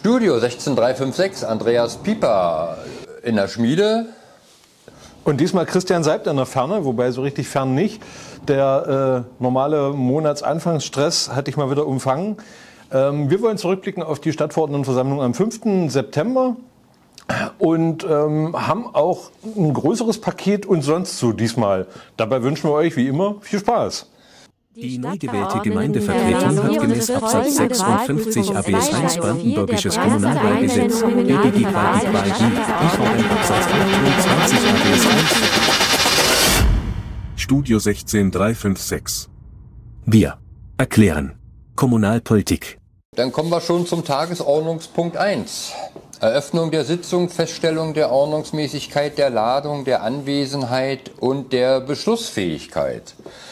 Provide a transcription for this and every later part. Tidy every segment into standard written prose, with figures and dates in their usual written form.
Studio 16356, Andreas Pieper in der Schmiede. Und diesmal Christian Seibt in der Ferne, wobei so richtig fern nicht. Der normale Monatsanfangsstress hatte ich mal wieder umfangen. Wir wollen zurückblicken auf die Stadtverordnetenversammlung am 5. September und haben auch ein größeres Paket und sonst so diesmal. Dabei wünschen wir euch wie immer viel Spaß. Die neu gewählte Gemeindevertretung hat gemäß Absatz 56 ABS 1 Brandenburgisches Kommunalwahlgesetz EBG qua IVM Absatz 28 ABS 1 Studio 16356. Wir erklären Kommunalpolitik. Dann kommen wir schon zum Tagesordnungspunkt 1. Eröffnung der Sitzung, Feststellung der Ordnungsmäßigkeit der Ladung, der Anwesenheit und der Beschlussfähigkeit.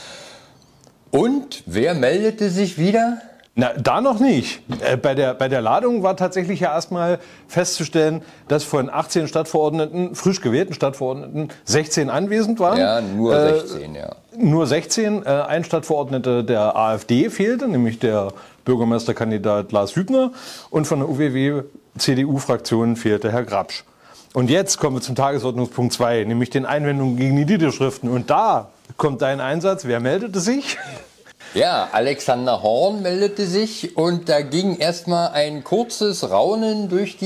Und wer meldete sich wieder? Na, da noch nicht. Bei der Ladung war tatsächlich ja erstmal festzustellen, dass von 18 Stadtverordneten, frisch gewählten Stadtverordneten, 16 anwesend waren. Ja, nur 16, ja. Nur 16. Ein Stadtverordneter der AfD fehlte, nämlich der Bürgermeisterkandidat Lars Hübner. Und von der UWW-CDU-Fraktion fehlte Herr Grabsch. Und jetzt kommen wir zum Tagesordnungspunkt 2, nämlich den Einwendungen gegen die Niederschriften. Und da kommt dein Einsatz. Wer meldete sich? Ja, Alexander Horn meldete sich und da ging erstmal ein kurzes Raunen durch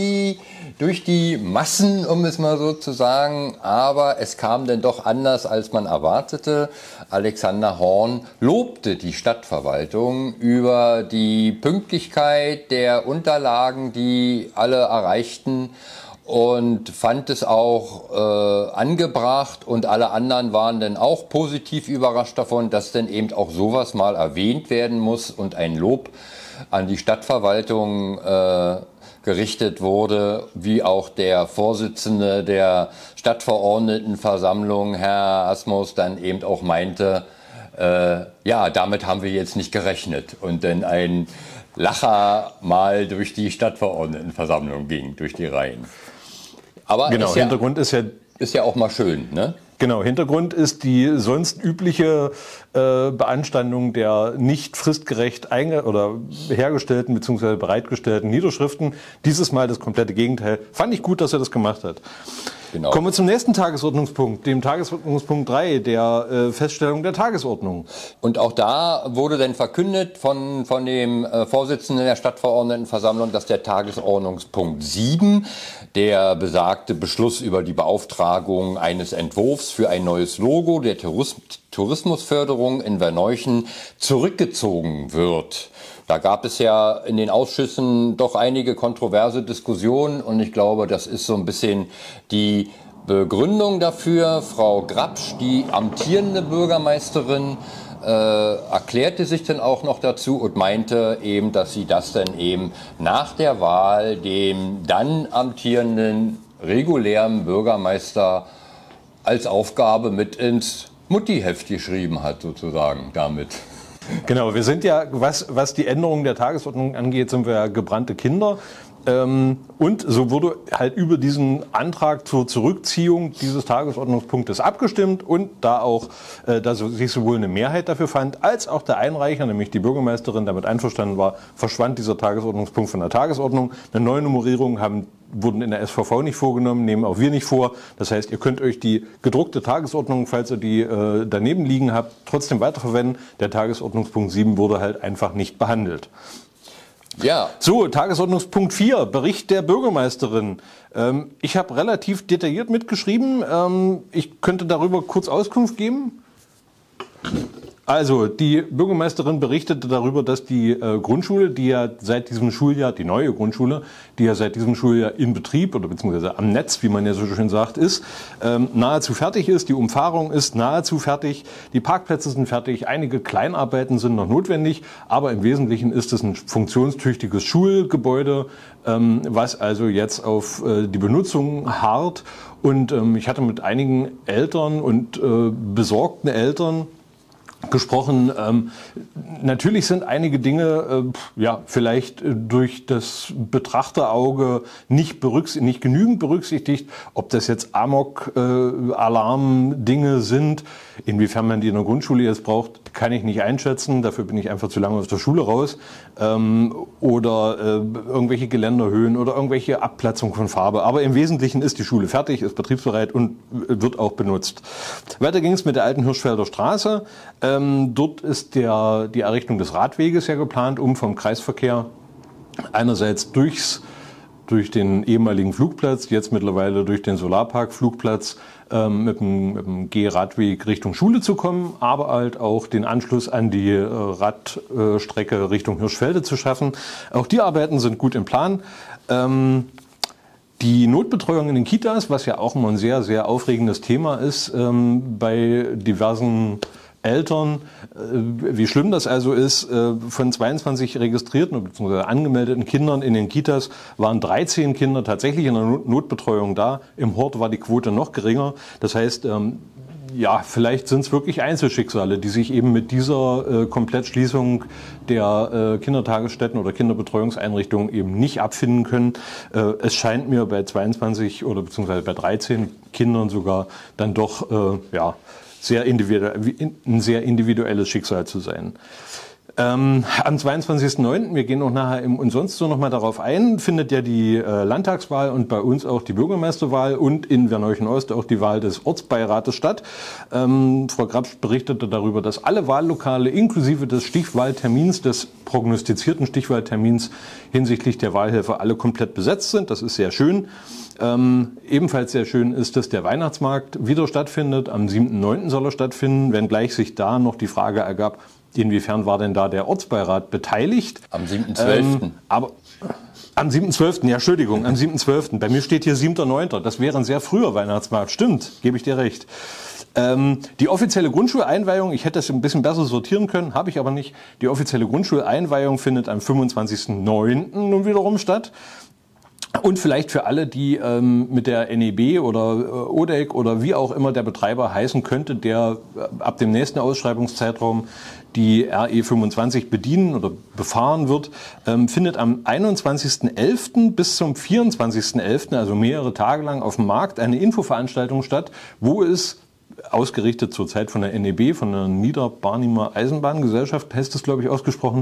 die Massen, um es mal so zu sagen, aber es kam dann doch anders, als man erwartete. Alexander Horn lobte die Stadtverwaltung über die Pünktlichkeit der Unterlagen, die alle erreichten, und fand es auch angebracht, und alle anderen waren dann auch positiv überrascht davon, dass dann eben auch sowas mal erwähnt werden muss und ein Lob an die Stadtverwaltung gerichtet wurde, wie auch der Vorsitzende der Stadtverordnetenversammlung, Herr Asmus, dann eben auch meinte, ja, damit haben wir jetzt nicht gerechnet, und dann ein Lacher mal durch die Stadtverordnetenversammlung ging, durch die Reihen. Aber genau, Hintergrund ist ja auch mal schön, ne? Genau, Hintergrund ist die sonst übliche Beanstandung der nicht fristgerecht hergestellten bzw. bereitgestellten Niederschriften. Dieses Mal das komplette Gegenteil. Fand ich gut, dass er das gemacht hat. Genau. Kommen wir zum nächsten Tagesordnungspunkt, dem Tagesordnungspunkt 3, der Feststellung der Tagesordnung. Und auch da wurde dann verkündet von dem Vorsitzenden der Stadtverordnetenversammlung, dass der Tagesordnungspunkt 7, der besagte Beschluss über die Beauftragung eines Entwurfs für ein neues Logo der Tourismusförderung in Verneuchen, zurückgezogen wird. Da gab es ja in den Ausschüssen doch einige kontroverse Diskussionen, und ich glaube, das ist so ein bisschen die Begründung dafür. Frau Grabsch, die amtierende Bürgermeisterin, erklärte sich dann auch noch dazu und meinte eben, dass sie das dann eben nach der Wahl dem dann amtierenden regulären Bürgermeister als Aufgabe mit ins Muttiheft geschrieben hat, sozusagen damit. Genau, wir sind ja, was die Änderung der Tagesordnung angeht, sind wir ja gebrannte Kinder. Und so wurde halt über diesen Antrag zur Zurückziehung dieses Tagesordnungspunktes abgestimmt, und da sich sowohl eine Mehrheit dafür fand, als auch der Einreicher, nämlich die Bürgermeisterin, damit einverstanden war, verschwand dieser Tagesordnungspunkt von der Tagesordnung. Eine Neunummerierung wurden in der SVV nicht vorgenommen, nehmen auch wir nicht vor. Das heißt, ihr könnt euch die gedruckte Tagesordnung, falls ihr die daneben liegen habt, trotzdem weiterverwenden. Der Tagesordnungspunkt 7 wurde halt einfach nicht behandelt. Ja. So, Tagesordnungspunkt 4, Bericht der Bürgermeisterin. Ich habe relativ detailliert mitgeschrieben. Ich könnte darüber kurz Auskunft geben. Also, die Bürgermeisterin berichtete darüber, dass die Grundschule, die ja seit diesem Schuljahr, die neue Grundschule, die ja seit diesem Schuljahr in Betrieb oder beziehungsweise am Netz, wie man ja so schön sagt, ist, nahezu fertig ist. Die Umfahrung ist nahezu fertig. Die Parkplätze sind fertig. Einige Kleinarbeiten sind noch notwendig. Aber im Wesentlichen ist es ein funktionstüchtiges Schulgebäude, was also jetzt auf die Benutzung harrt. Und ich hatte mit einigen Eltern und besorgten Eltern gesprochen. Natürlich sind einige Dinge vielleicht durch das Betrachterauge nicht genügend berücksichtigt. Ob das jetzt Amok-Alarm-Dinge sind, inwiefern man die in der Grundschule jetzt braucht, kann ich nicht einschätzen. Dafür bin ich einfach zu lange aus der Schule raus. Oder irgendwelche Geländerhöhen oder irgendwelche Abplatzung von Farbe. Aber im Wesentlichen ist die Schule fertig, ist betriebsbereit und wird auch benutzt. Weiter ging es mit der alten Hirschfelder Straße. Dort ist die Errichtung des Radweges ja geplant, um vom Kreisverkehr einerseits durch den ehemaligen Flugplatz, jetzt mittlerweile durch den Solarpark-Flugplatz mit dem Geh-Radweg Richtung Schule zu kommen, aber halt auch den Anschluss an die Radstrecke Richtung Hirschfelde zu schaffen. Auch die Arbeiten sind gut im Plan. Die Notbetreuung in den Kitas, was ja auch immer ein sehr, sehr aufregendes Thema ist bei diversen Eltern, wie schlimm das also ist. Von 22 registrierten bzw. angemeldeten Kindern in den Kitas waren 13 Kinder tatsächlich in der Notbetreuung da. Im Hort war die Quote noch geringer. Das heißt, vielleicht sind es wirklich Einzelschicksale, die sich eben mit dieser Komplettschließung der Kindertagesstätten oder Kinderbetreuungseinrichtungen eben nicht abfinden können. Es scheint mir bei 22 oder beziehungsweise bei 13 Kindern sogar dann doch ein sehr individuelles Schicksal zu sein. Am 22.09., wir gehen noch nachher im und sonst so nochmal darauf ein, findet ja die Landtagswahl und bei uns auch die Bürgermeisterwahl und in Werneuchen-Ost auch die Wahl des Ortsbeirates statt. Frau Grabsch berichtete darüber, dass alle Wahllokale inklusive des Stichwahltermins, des prognostizierten Stichwahltermins hinsichtlich der Wahlhelfer alle komplett besetzt sind. Das ist sehr schön. Ebenfalls sehr schön ist, dass der Weihnachtsmarkt wieder stattfindet. Am 7.9. soll er stattfinden, wenngleich sich da noch die Frage ergab, inwiefern war denn da der Ortsbeirat beteiligt? Am 7.12. Aber am 7.12., ja, Entschuldigung, am 7.12. Bei mir steht hier 7.9. Das wäre ein sehr früher Weihnachtsmarkt. Stimmt, gebe ich dir recht. Die offizielle Grundschuleinweihung, ich hätte das ein bisschen besser sortieren können, habe ich aber nicht. Die offizielle Grundschuleinweihung findet am 25.9. nun wiederum statt. Und vielleicht für alle, die mit der NEB oder ODEC oder wie auch immer der Betreiber heißen könnte, der ab dem nächsten Ausschreibungszeitraum die RE25 bedienen oder befahren wird, findet am 21.11. bis zum 24.11., also mehrere Tage lang auf dem Markt, eine Infoveranstaltung statt, wo es ausgerichtet zurzeit von der NEB, von der Niederbarnimer Eisenbahngesellschaft, heißt das, glaube ich, ausgesprochen,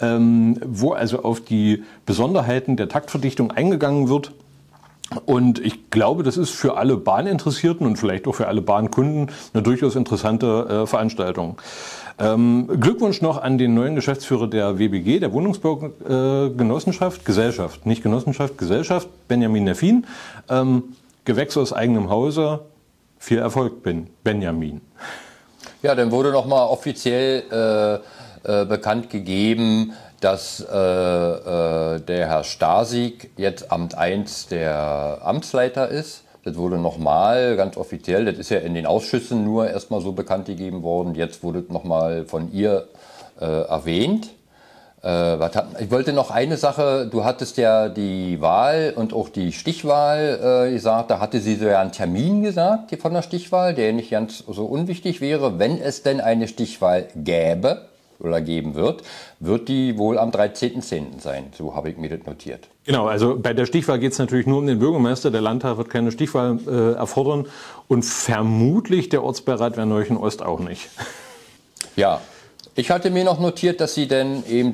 wo also auf die Besonderheiten der Taktverdichtung eingegangen wird. Und ich glaube, das ist für alle Bahninteressierten und vielleicht auch für alle Bahnkunden eine durchaus interessante Veranstaltung. Glückwunsch noch an den neuen Geschäftsführer der WBG, der Wohnungsbaugenossenschaft, Gesellschaft, nicht Genossenschaft, Gesellschaft, Benjamin Neffin. Gewächs aus eigenem Hause. Viel Erfolg, Benjamin. Ja, dann wurde nochmal offiziell bekannt gegeben, dass der Herr Stasig jetzt Amt 1 der Amtsleiter ist. Das wurde nochmal ganz offiziell, das ist ja in den Ausschüssen nur erstmal so bekannt gegeben worden. Jetzt wurde es nochmal von ihr erwähnt. Ich wollte noch eine Sache, du hattest ja die Wahl und auch die Stichwahl gesagt, da hatte sie so ja einen Termin gesagt von der Stichwahl, der nicht ganz so unwichtig wäre. Wenn es denn eine Stichwahl gäbe oder geben wird, wird die wohl am 13.10. sein. So habe ich mir das notiert. Genau, also bei der Stichwahl geht es natürlich nur um den Bürgermeister. Der Landtag wird keine Stichwahl erfordern und vermutlich der Ortsbeirat Werneuchen-Ost auch nicht. Ja. Ich hatte mir noch notiert, dass sie denn eben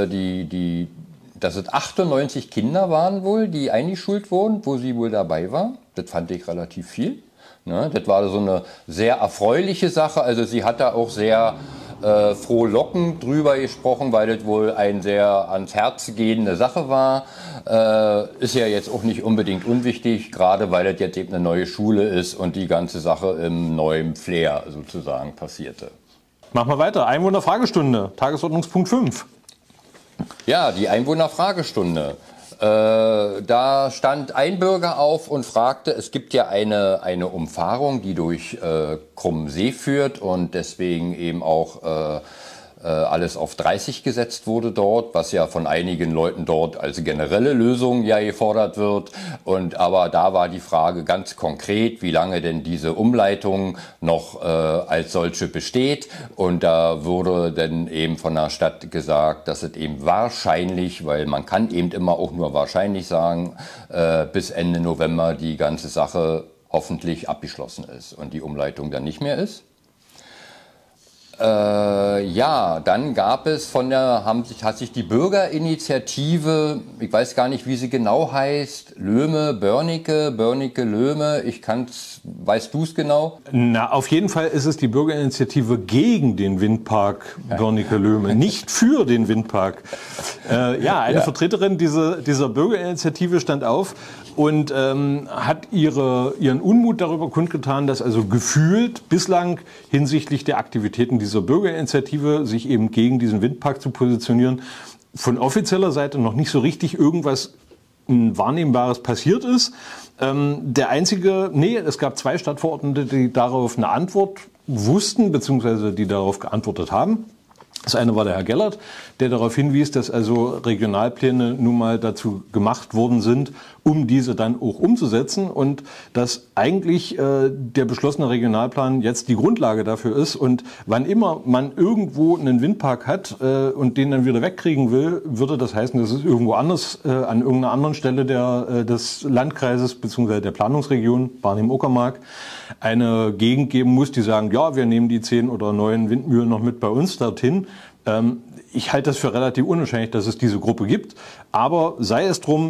dass es 98 Kinder waren wohl, die eingeschult wurden, wo sie wohl dabei war. Das fand ich relativ viel. Ne? Das war so eine sehr erfreuliche Sache. Also sie hat da auch sehr frohlockend drüber gesprochen, weil das wohl eine sehr ans Herz gehende Sache war. Ist ja jetzt auch nicht unbedingt unwichtig, gerade weil das jetzt eben eine neue Schule ist und die ganze Sache im neuen Flair sozusagen passierte. Machen wir weiter. Einwohnerfragestunde, Tagesordnungspunkt 5. Ja, die Einwohnerfragestunde. Da stand ein Bürger auf und fragte, es gibt ja eine Umfahrung, die durch Krummsee führt und deswegen eben auch alles auf 30 gesetzt wurde dort, was ja von einigen Leuten dort als generelle Lösung ja gefordert wird. Aber da war die Frage ganz konkret, wie lange denn diese Umleitung noch als solche besteht. Und da wurde dann eben von der Stadt gesagt, dass es eben wahrscheinlich, weil man kann eben immer auch nur wahrscheinlich sagen, bis Ende November die ganze Sache hoffentlich abgeschlossen ist und die Umleitung dann nicht mehr ist. Dann gab es hat sich die Bürgerinitiative, ich weiß gar nicht, wie sie genau heißt, Börnike, Löhme, weißt du es genau? Na, auf jeden Fall ist es die Bürgerinitiative gegen den Windpark Börnike-Löhme, nicht für den Windpark. Eine Vertreterin dieser Bürgerinitiative stand auf und hat ihren Unmut darüber kundgetan, dass also gefühlt bislang hinsichtlich der Aktivitäten dieser Bürgerinitiative, sich eben gegen diesen Windpark zu positionieren, von offizieller Seite noch nicht so richtig irgendwas Wahrnehmbares passiert ist. Es gab 2 Stadtverordnete, die darauf eine Antwort wussten, beziehungsweise die darauf geantwortet haben. Das eine war der Herr Gellert, der darauf hinwies, dass also Regionalpläne nun mal dazu gemacht worden sind, um diese dann auch umzusetzen und dass eigentlich der beschlossene Regionalplan jetzt die Grundlage dafür ist und wann immer man irgendwo einen Windpark hat und den dann wieder wegkriegen will, würde das heißen, dass es irgendwo anders, an irgendeiner anderen Stelle des Landkreises bzw. der Planungsregion Barnim-Uckermark eine Gegend geben muss, die sagen, ja, wir nehmen die 10 oder 9 Windmühlen noch mit bei uns dorthin. Ich halte das für relativ unwahrscheinlich, dass es diese Gruppe gibt. Aber sei es drum,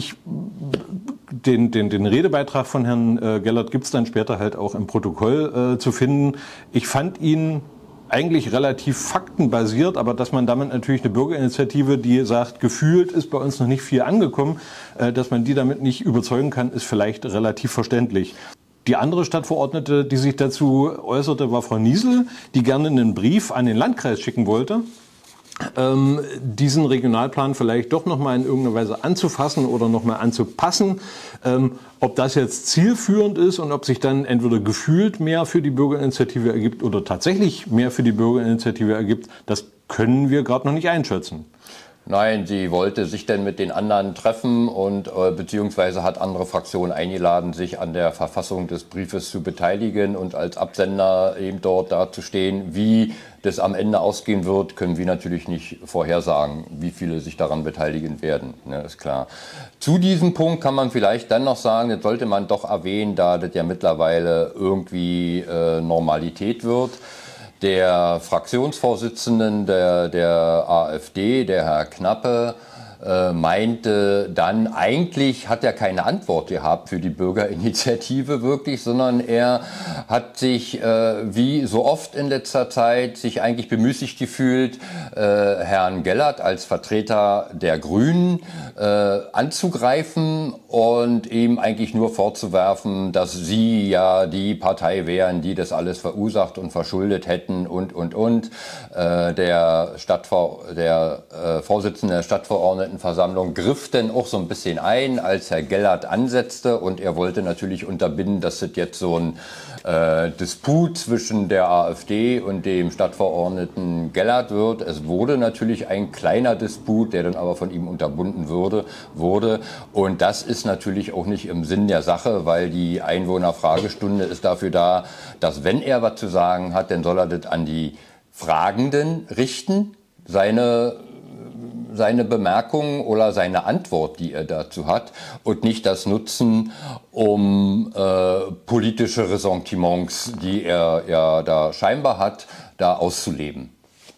den Redebeitrag von Herrn Gellert gibt es dann später halt auch im Protokoll zu finden. Ich fand ihn eigentlich relativ faktenbasiert, aber dass man damit natürlich eine Bürgerinitiative, die sagt, gefühlt ist bei uns noch nicht viel angekommen, dass man die damit nicht überzeugen kann, ist vielleicht relativ verständlich. Die andere Stadtverordnete, die sich dazu äußerte, war Frau Niesel, die gerne einen Brief an den Landkreis schicken wollte, diesen Regionalplan vielleicht doch nochmal in irgendeiner Weise anzufassen oder nochmal anzupassen. Ob das jetzt zielführend ist und ob sich dann entweder gefühlt mehr für die Bürgerinitiative ergibt oder tatsächlich mehr für die Bürgerinitiative ergibt, das können wir gerade noch nicht einschätzen. Nein, sie wollte sich denn mit den anderen treffen und beziehungsweise hat andere Fraktionen eingeladen, sich an der Verfassung des Briefes zu beteiligen und als Absender eben dort dazustehen. Wie das am Ende ausgehen wird, können wir natürlich nicht vorhersagen, wie viele sich daran beteiligen werden, ne, ist klar. Zu diesem Punkt kann man vielleicht dann noch sagen, das sollte man doch erwähnen, da das ja mittlerweile irgendwie Normalität wird. Der Fraktionsvorsitzende der AfD, der Herr Knappe, meinte dann, eigentlich hat er keine Antwort gehabt für die Bürgerinitiative wirklich, sondern er hat sich, wie so oft in letzter Zeit, sich eigentlich bemüßigt gefühlt, Herrn Gellert als Vertreter der Grünen anzugreifen und ihm eigentlich nur vorzuwerfen, dass sie ja die Partei wären, die das alles verursacht und verschuldet hätten und. Der Vorsitzende der Stadtverordnetenversammlung griff denn auch so ein bisschen ein, als Herr Gellert ansetzte und er wollte natürlich unterbinden, dass es jetzt so ein Disput zwischen der AfD und dem Stadtverordneten Gellert wird. Es wurde natürlich ein kleiner Disput, der dann aber von ihm unterbunden wurde. Und das ist natürlich auch nicht im Sinn der Sache, weil die Einwohnerfragestunde ist dafür da, dass wenn er was zu sagen hat, dann soll er das an die Fragenden richten, seine Bemerkungen oder seine Antwort, die er dazu hat, und nicht das nutzen, um politische Ressentiments, die er ja da scheinbar hat, da auszuleben.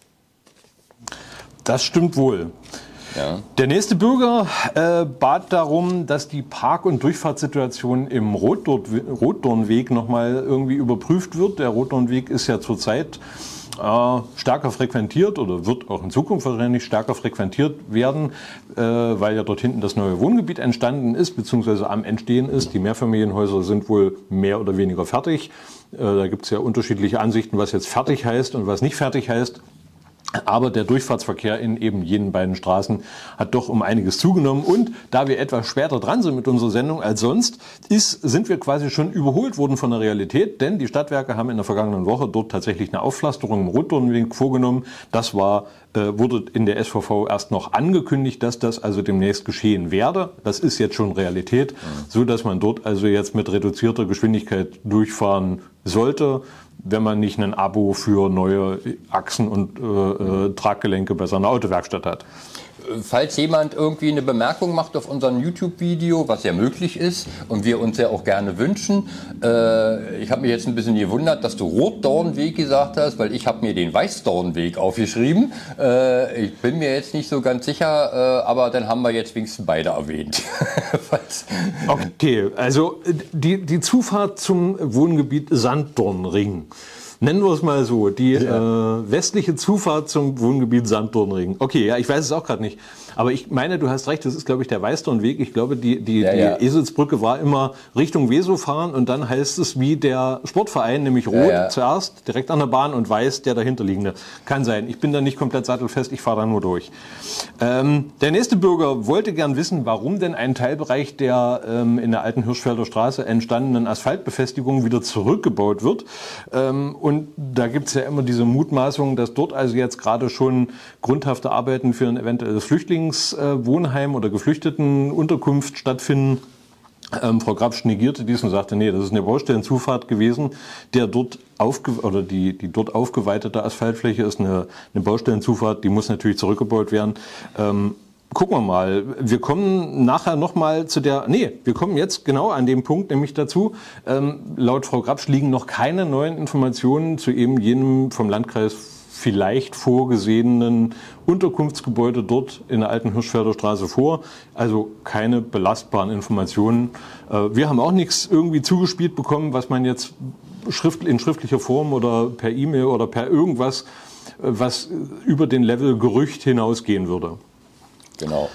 Das stimmt wohl. Ja. Der nächste Bürger bat darum, dass die Park- und Durchfahrtssituation im Rotdornweg nochmal irgendwie überprüft wird. Der Rotdornweg ist ja zurzeit stärker frequentiert oder wird auch in Zukunft wahrscheinlich stärker frequentiert werden, weil ja dort hinten das neue Wohngebiet entstanden ist, beziehungsweise am Entstehen ist. Die Mehrfamilienhäuser sind wohl mehr oder weniger fertig. Da gibt es ja unterschiedliche Ansichten, was jetzt fertig heißt und was nicht fertig heißt. Aber der Durchfahrtsverkehr in eben jenen beiden Straßen hat doch um einiges zugenommen. Und da wir etwas später dran sind mit unserer Sendung als sonst, sind wir quasi schon überholt worden von der Realität. Denn die Stadtwerke haben in der vergangenen Woche dort tatsächlich eine Aufpflasterung im Rotdornweg vorgenommen. Das wurde in der SVV erst noch angekündigt, dass das also demnächst geschehen werde. Das ist jetzt schon Realität, so dass man dort also jetzt mit reduzierter Geschwindigkeit durchfahren sollte, wenn man nicht ein Abo für neue Achsen und Traggelenke bei seiner Autowerkstatt hat. Falls jemand irgendwie eine Bemerkung macht auf unserem YouTube-Video, was ja möglich ist und wir uns ja auch gerne wünschen. Ich habe mich jetzt ein bisschen gewundert, dass du Rotdornweg gesagt hast, weil ich habe mir den Weißdornweg aufgeschrieben. Ich bin mir jetzt nicht so ganz sicher, aber dann haben wir jetzt wenigstens beide erwähnt. Okay, also die Zufahrt zum Wohngebiet Sanddornring. Nennen wir es mal so, die westliche Zufahrt zum Wohngebiet Sanddornring. Okay, ja, ich weiß es auch gerade nicht. Aber ich meine, du hast recht, das ist, glaube ich, der Weißdornweg. Ich glaube, die Eselsbrücke war immer Richtung Wesow fahren und dann heißt es wie der Sportverein, nämlich Rot zuerst, direkt an der Bahn und Weiß, der dahinterliegende. Kann sein. Ich bin da nicht komplett sattelfest, ich fahre da nur durch. Der nächste Bürger wollte gern wissen, warum denn ein Teilbereich der in der alten Hirschfelder Straße entstandenen Asphaltbefestigung wieder zurückgebaut wird. Und da gibt es ja immer diese Mutmaßung, dass dort also jetzt gerade schon grundhafte Arbeiten für ein eventuelles Flüchtlingswohnheim oder Geflüchtetenunterkunft stattfinden. Frau Grabsch negierte dies und sagte, nee, das ist eine Baustellenzufahrt gewesen. Die dort aufgeweitete Asphaltfläche ist eine Baustellenzufahrt, die muss natürlich zurückgebaut werden. Gucken wir mal. Wir kommen nachher nochmal wir kommen jetzt genau an dem Punkt nämlich dazu. Laut Frau Grabsch liegen noch keine neuen Informationen zu eben jenem vom Landkreis vielleicht vorgesehenen Unterkunftsgebäude dort in der alten Hirschfelder Straße vor. Also keine belastbaren Informationen. Wir haben auch nichts irgendwie zugespielt bekommen, was man jetzt in schriftlicher Form oder per E-Mail oder per irgendwas, was über den Level Gerücht hinausgehen würde. Genau.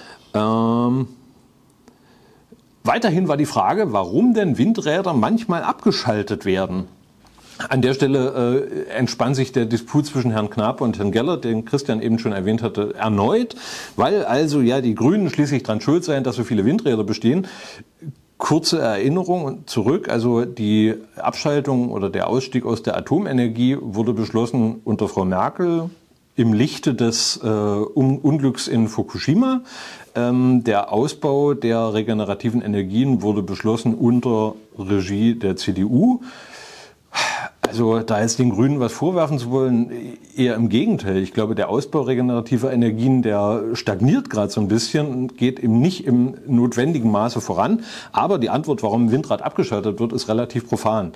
Weiterhin war die Frage, warum denn Windräder manchmal abgeschaltet werden. An der Stelle entspann sich der Disput zwischen Herrn Knape und Herrn Geller, den Christian eben schon erwähnt hatte, erneut, weil also ja die Grünen schließlich dran schuld seien, dass so viele Windräder bestehen. Kurze Erinnerung zurück, also die Abschaltung oder der Ausstieg aus der Atomenergie wurde beschlossen unter Frau Merkel im Lichte des Unglücks in Fukushima. Der Ausbau der regenerativen Energien wurde beschlossen unter Regie der CDU. Also da jetzt den Grünen was vorwerfen zu wollen, eher im Gegenteil. Ich glaube, der Ausbau regenerativer Energien, der stagniert gerade so ein bisschen und geht eben nicht im notwendigen Maße voran. Aber die Antwort, warum ein Windrad abgeschaltet wird, ist relativ profan.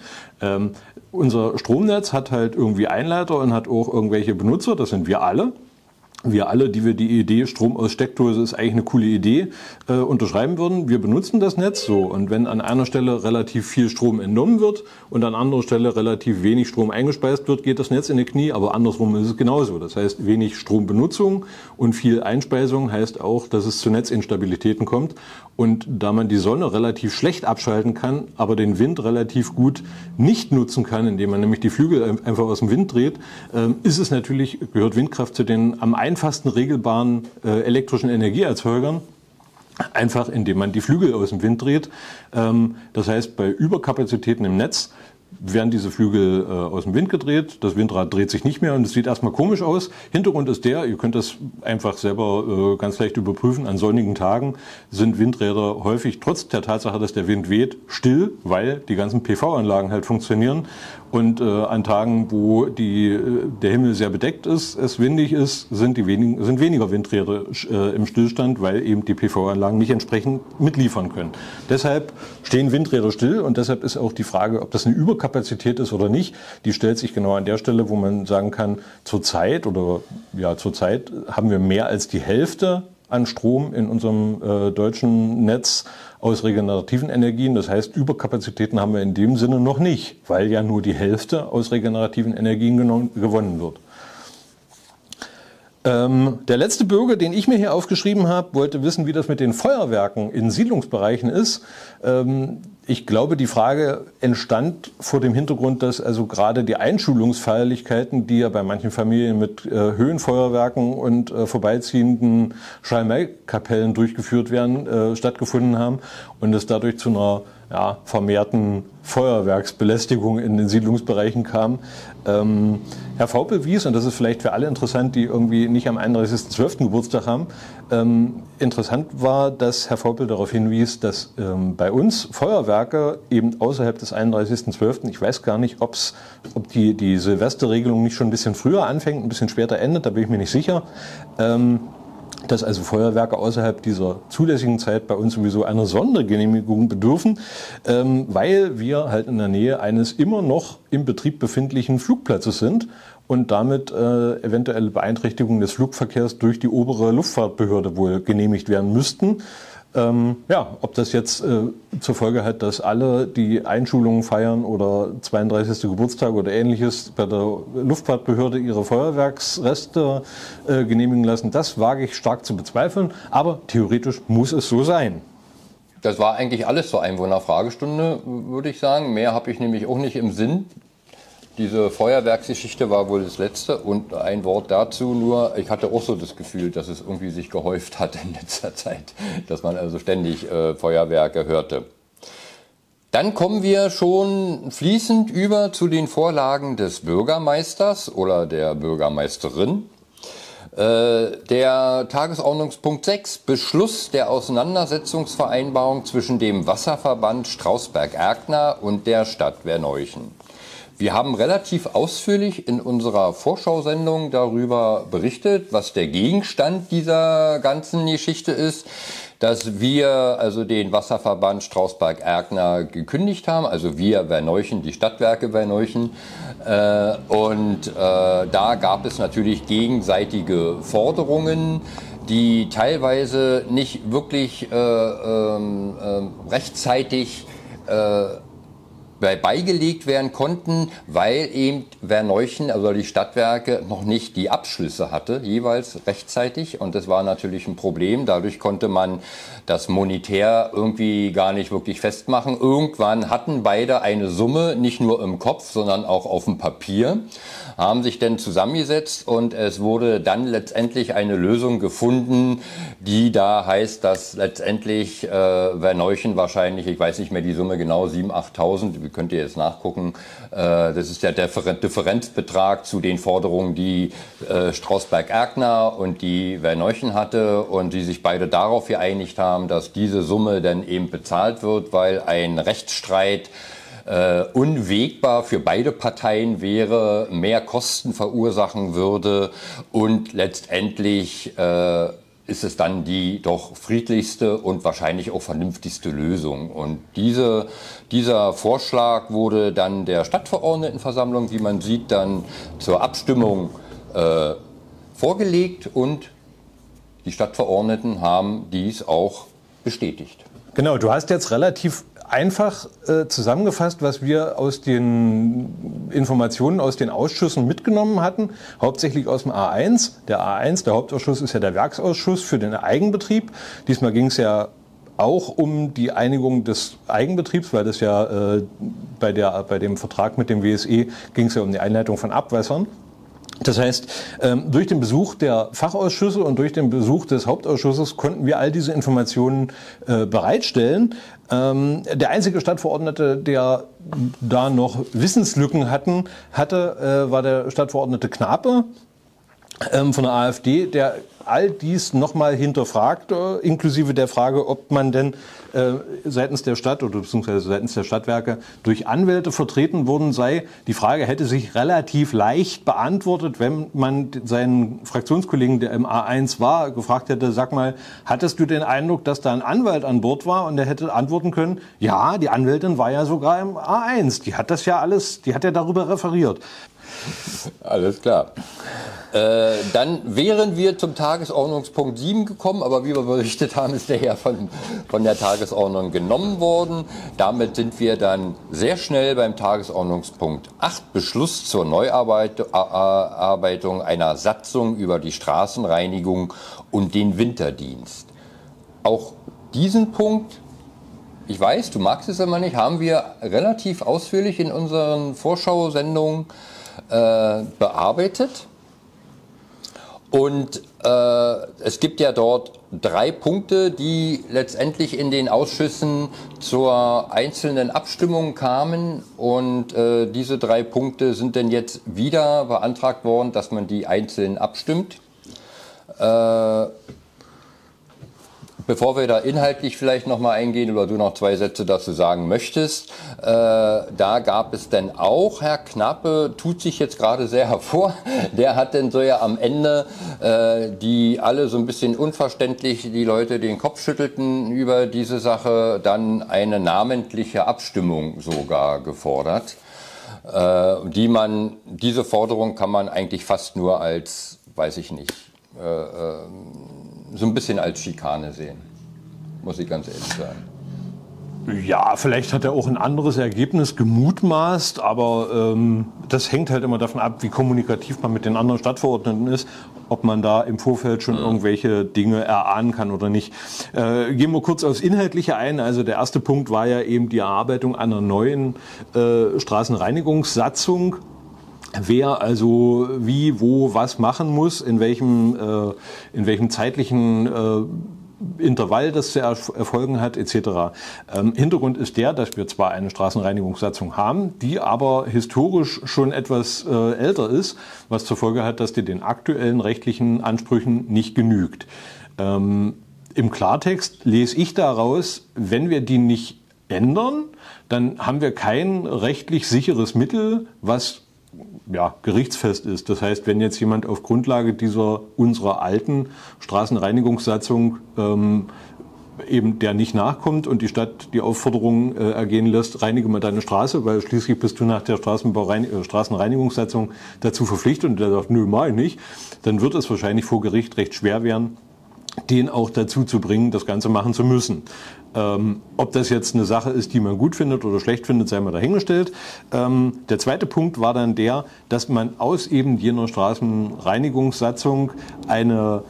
Unser Stromnetz hat halt irgendwie Einleiter und hat auch irgendwelche Benutzer, das sind wir alle. Wir alle, die wir die Idee Strom aus Steckdose ist eigentlich eine coole Idee, unterschreiben würden. Wir benutzen das Netz so. Und wenn an einer Stelle relativ viel Strom entnommen wird und an anderer Stelle relativ wenig Strom eingespeist wird, geht das Netz in die Knie. Aber andersrum ist es genauso. Das heißt, wenig Strombenutzung und viel Einspeisung heißt auch, dass es zu Netzinstabilitäten kommt. Und da man die Sonne relativ schlecht abschalten kann, aber den Wind relativ gut nicht nutzen kann, indem man nämlich die Flügel einfach aus dem Wind dreht, gehört Windkraft zu den am einfachsten regelbaren elektrischen Energieerzeugern, einfach indem man die Flügel aus dem Wind dreht. Das heißt, bei Überkapazitäten im Netz werden diese Flügel aus dem Wind gedreht, das Windrad dreht sich nicht mehr und es sieht erstmal komisch aus. Hintergrund ist ihr könnt das einfach selber ganz leicht überprüfen, an sonnigen Tagen sind Windräder häufig, trotz der Tatsache, dass der Wind weht, still, weil die ganzen PV-Anlagen halt funktionieren. Und an Tagen, wo der Himmel sehr bedeckt ist, es windig ist, sind weniger Windräder im Stillstand, weil eben die PV-Anlagen nicht entsprechend mitliefern können. Deshalb stehen Windräder still und deshalb ist auch die Frage, ob das eine Überkapazität ist oder nicht, die stellt sich genau an der Stelle, wo man sagen kann, zurzeit haben wir mehr als die Hälfte an Strom in unserem deutschen Netz aus regenerativen Energien. Das heißt, Überkapazitäten haben wir in dem Sinne noch nicht, weil ja nur die Hälfte aus regenerativen Energien gewonnen wird. Der letzte Bürger, den ich mir hier aufgeschrieben habe, wollte wissen, wie das mit den Feuerwerken in Siedlungsbereichen ist. Ich glaube, die Frage entstand vor dem Hintergrund, dass also gerade die Einschulungsfeierlichkeiten, die ja bei manchen Familien mit Höhenfeuerwerken und vorbeiziehenden Schalmeikapellen durchgeführt werden, stattgefunden haben und es dadurch zu einer vermehrten Feuerwerksbelästigung in den Siedlungsbereichen kam. Herr Vaupel wies, und das ist vielleicht für alle interessant, die irgendwie nicht am 31.12. Geburtstag haben, interessant war, dass Herr Vaupel darauf hinwies, dass bei uns Feuerwerke eben außerhalb des 31.12., ich weiß gar nicht, ob die Silvesterregelung nicht schon ein bisschen früher anfängt, ein bisschen später endet, da bin ich mir nicht sicher, dass also Feuerwerke außerhalb dieser zulässigen Zeit bei uns sowieso einer Sondergenehmigung bedürfen, weil wir halt in der Nähe eines immer noch im Betrieb befindlichen Flugplatzes sind und damit eventuelle Beeinträchtigungen des Flugverkehrs durch die obere Luftfahrtbehörde wohl genehmigt werden müssten. Ob das jetzt zur Folge hat, dass alle die Einschulungen feiern oder 32. Geburtstag oder Ähnliches bei der Luftfahrtbehörde ihre Feuerwerksreste genehmigen lassen, das wage ich stark zu bezweifeln. Aber theoretisch muss es so sein. Das war eigentlich alles zur Einwohnerfragestunde, würde ich sagen. Mehr habe ich nämlich auch nicht im Sinn. Diese Feuerwerksgeschichte war wohl das Letzte und ein Wort dazu nur, ich hatte auch so das Gefühl, dass es irgendwie sich gehäuft hat in letzter Zeit, dass man also ständig Feuerwerke hörte. Dann kommen wir schon fließend über zu den Vorlagen des Bürgermeisters oder der Bürgermeisterin. Der Tagesordnungspunkt 6, Beschluss der Auseinandersetzungsvereinbarung zwischen dem Wasserverband Strausberg-Erkner und der Stadt Verneuchen. Wir haben relativ ausführlich in unserer Vorschausendung darüber berichtet, was der Gegenstand dieser ganzen Geschichte ist, dass wir also den Wasserverband Strausberg-Erkner gekündigt haben, also wir Verneuchen, die Stadtwerke Verneuchen. Da gab es natürlich gegenseitige Forderungen, die teilweise nicht wirklich rechtzeitig beigelegt werden konnten, weil eben Verneuchen, also die Stadtwerke, noch nicht die Abschlüsse hatte, jeweils rechtzeitig. Und das war natürlich ein Problem. Dadurch konnte man das monetär irgendwie gar nicht wirklich festmachen. Irgendwann hatten beide eine Summe, nicht nur im Kopf, sondern auch auf dem Papier, haben sich dann zusammengesetzt und es wurde dann letztendlich eine Lösung gefunden, die da heißt, dass letztendlich Verneuchen wahrscheinlich, ich weiß nicht mehr die Summe genau, 7.000, 8.000, könnt ihr jetzt nachgucken, das ist der Differenzbetrag zu den Forderungen, die Strausberg-Erkner und die Verneuchen hatte und die sich beide darauf geeinigt haben, dass diese Summe dann eben bezahlt wird, weil ein Rechtsstreit unwägbar für beide Parteien wäre, mehr Kosten verursachen würde und letztendlich ist es dann die doch friedlichste und wahrscheinlich auch vernünftigste Lösung. Und dieser Vorschlag wurde dann der Stadtverordnetenversammlung, wie man sieht, dann zur Abstimmung vorgelegt und die Stadtverordneten haben dies auch bestätigt. Genau, du hast jetzt relativ einfach zusammengefasst, was wir aus den Informationen aus den Ausschüssen mitgenommen hatten, hauptsächlich aus dem A1. Der A1, der Hauptausschuss, ist ja der Werksausschuss für den Eigenbetrieb. Diesmal ging es ja auch um die Einigung des Eigenbetriebs, weil das ja bei dem Vertrag mit dem WSE ging es ja um die Einleitung von Abwässern. Das heißt, durch den Besuch der Fachausschüsse und durch den Besuch des Hauptausschusses konnten wir all diese Informationen bereitstellen. Der einzige Stadtverordnete, der da noch Wissenslücken hatte, war der Stadtverordnete Knape von der AfD, der all dies nochmal hinterfragt, inklusive der Frage, ob man denn seitens der Stadt oder beziehungsweise seitens der Stadtwerke durch Anwälte vertreten worden sei. Die Frage hätte sich relativ leicht beantwortet, wenn man seinen Fraktionskollegen, der im A1 war, gefragt hätte, sag mal, hattest du den Eindruck, dass da ein Anwalt an Bord war? Und er hätte antworten können, ja, die Anwältin war ja sogar im A1. Die hat das ja alles, die hat ja darüber referiert. Alles klar. Dann wären wir zum Tagesordnungspunkt 7 gekommen, aber wie wir berichtet haben, ist der ja von der Tagesordnung genommen worden. Damit sind wir dann sehr schnell beim Tagesordnungspunkt 8, Beschluss zur Neuarbeitung einer Satzung über die Straßenreinigung und den Winterdienst. Auch diesen Punkt, ich weiß, du magst es immer nicht, haben wir relativ ausführlich in unseren Vorschau-Sendungen bearbeitet. Und es gibt ja dort 3 Punkte, die letztendlich in den Ausschüssen zur einzelnen Abstimmung kamen. Und diese 3 Punkte sind denn jetzt wieder beantragt worden, dass man die einzeln abstimmt. Bevor wir da inhaltlich vielleicht nochmal eingehen oder du noch 2 Sätze dazu sagen möchtest, da gab es dann auch, Herr Knappe tut sich jetzt gerade sehr hervor, der hat dann so ja am Ende, die alle so ein bisschen unverständlich, die Leute den Kopf schüttelten über diese Sache, dann eine namentliche Abstimmung sogar gefordert. Diese Forderung kann man eigentlich fast nur als, weiß ich nicht, so ein bisschen als Schikane sehen, muss ich ganz ehrlich sagen. Ja, vielleicht hat er auch ein anderes Ergebnis gemutmaßt, aber das hängt halt immer davon ab, wie kommunikativ man mit den anderen Stadtverordneten ist, ob man da im Vorfeld schon irgendwelche Dinge erahnen kann oder nicht. Gehen wir kurz aufs Inhaltliche ein. Also der erste Punkt war ja eben die Erarbeitung einer neuen Straßenreinigungssatzung. Wer also wie, wo, was machen muss, in welchem zeitlichen Intervall das zu erfolgen hat, etc. Hintergrund ist der, dass wir zwar eine Straßenreinigungssatzung haben, die aber historisch schon etwas älter ist, was zur Folge hat, dass die den aktuellen rechtlichen Ansprüchen nicht genügt. Im Klartext lese ich daraus, wenn wir die nicht ändern, dann haben wir kein rechtlich sicheres Mittel, was gerichtsfest ist. Das heißt, wenn jetzt jemand auf Grundlage unserer alten Straßenreinigungssatzung eben der nicht nachkommt und die Stadt die Aufforderung ergehen lässt, reinige mal deine Straße, weil schließlich bist du nach der Straßenreinigungssatzung dazu verpflichtet und der sagt, nö, mach ich nicht, dann wird es wahrscheinlich vor Gericht recht schwer werden, den auch dazu zu bringen, das Ganze machen zu müssen. Ob das jetzt eine Sache ist, die man gut findet oder schlecht findet, sei mal dahingestellt. Der zweite Punkt war dann der, dass man aus eben jener Straßenreinigungssatzung eine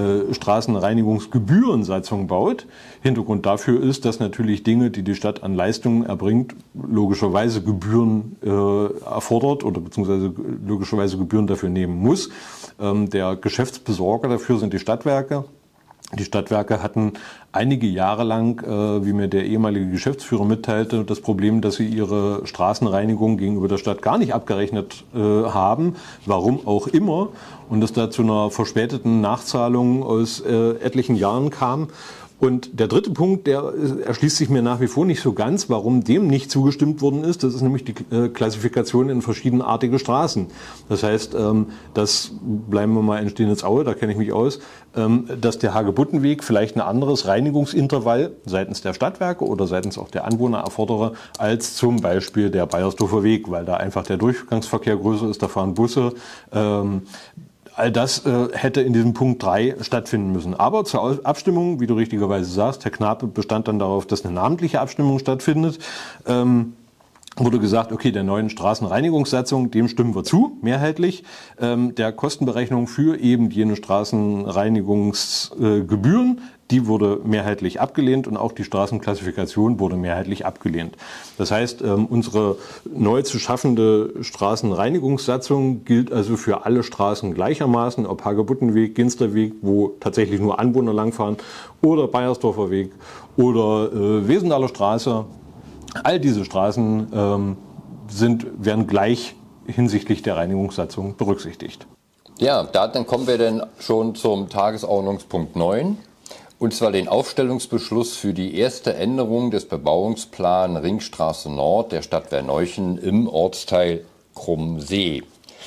Straßenreinigungsgebührensatzung baut. Hintergrund dafür ist, dass natürlich Dinge, die die Stadt an Leistungen erbringt, logischerweise Gebühren erfordert oder beziehungsweise logischerweise Gebühren dafür nehmen muss. Der Geschäftsbesorger dafür sind die Stadtwerke. Die Stadtwerke hatten einige Jahre lang, wie mir der ehemalige Geschäftsführer mitteilte, das Problem, dass sie ihre Straßenreinigung gegenüber der Stadt gar nicht abgerechnet haben, warum auch immer, und es da zu einer verspäteten Nachzahlung aus etlichen Jahren kam. Und der dritte Punkt, der erschließt sich mir nach wie vor nicht so ganz, warum dem nicht zugestimmt worden ist. Das ist nämlich die Klassifikation in verschiedenartige Straßen. Das heißt, das bleiben wir mal in Stehlitz-Aue, da kenne ich mich aus, dass der Hagebuttenweg vielleicht ein anderes Reinigungsintervall seitens der Stadtwerke oder seitens auch der Anwohner erfordere, als zum Beispiel der Bayersdorfer Weg, weil da einfach der Durchgangsverkehr größer ist, da fahren Busse. All das hätte in diesem Punkt 3 stattfinden müssen. Aber zur Abstimmung, wie du richtigerweise sagst, Herr Knape bestand dann darauf, dass eine namentliche Abstimmung stattfindet. Wurde gesagt, okay, der neuen Straßenreinigungssatzung, dem stimmen wir zu, mehrheitlich. Der Kostenberechnung für eben jene Straßenreinigungsgebühren, die wurde mehrheitlich abgelehnt und auch die Straßenklassifikation wurde mehrheitlich abgelehnt. Das heißt, unsere neu zu schaffende Straßenreinigungssatzung gilt also für alle Straßen gleichermaßen, ob Hagebuttenweg, Ginsterweg, wo tatsächlich nur Anwohner langfahren, oder Bayersdorfer Weg oder Wesendaler Straße. All diese Straßen werden gleich hinsichtlich der Reinigungssatzung berücksichtigt. Ja, dann kommen wir dann schon zum Tagesordnungspunkt 9. Und zwar den Aufstellungsbeschluss für die erste Änderung des Bebauungsplans Ringstraße Nord der Stadt Werneuchen im Ortsteil Krummsee.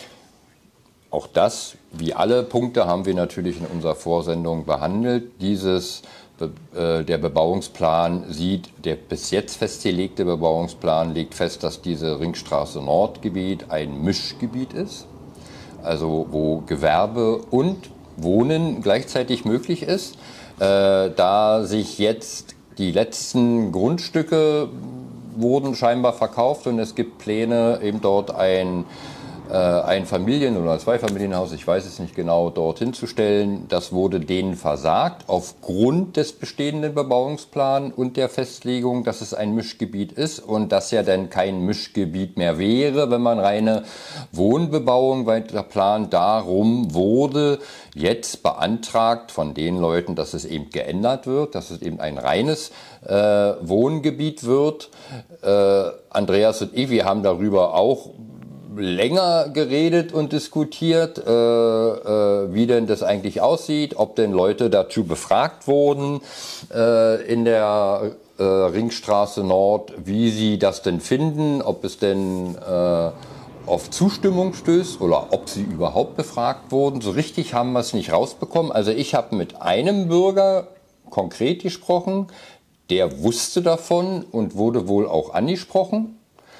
Auch das, wie alle Punkte, haben wir natürlich in unserer Vorsendung behandelt. Der Bebauungsplan der bis jetzt festgelegte Bebauungsplan legt fest, dass diese Ringstraße Nordgebiet ein Mischgebiet ist. also wo Gewerbe und Wohnen gleichzeitig möglich ist. Da sich jetzt die letzten Grundstücke wurden scheinbar verkauft und es gibt Pläne, eben dort ein Familien- oder Zweifamilienhaus, ich weiß es nicht genau, dorthin zu stellen. Das wurde denen versagt aufgrund des bestehenden Bebauungsplans und der Festlegung, dass es ein Mischgebiet ist und das ja dann kein Mischgebiet mehr wäre, wenn man reine Wohnbebauung weiter plant. Darum wurde jetzt beantragt von den Leuten, dass es eben geändert wird, dass es eben ein reines Wohngebiet wird. Andreas und ich, wir haben darüber auch länger geredet und diskutiert, wie denn das eigentlich aussieht, ob denn Leute dazu befragt wurden in der Ringstraße Nord, wie sie das denn finden, ob es denn auf Zustimmung stößt oder ob sie überhaupt befragt wurden. So richtig haben wir es nicht rausbekommen. Also ich habe mit einem Bürger konkret gesprochen, der wusste davon und wurde wohl auch angesprochen.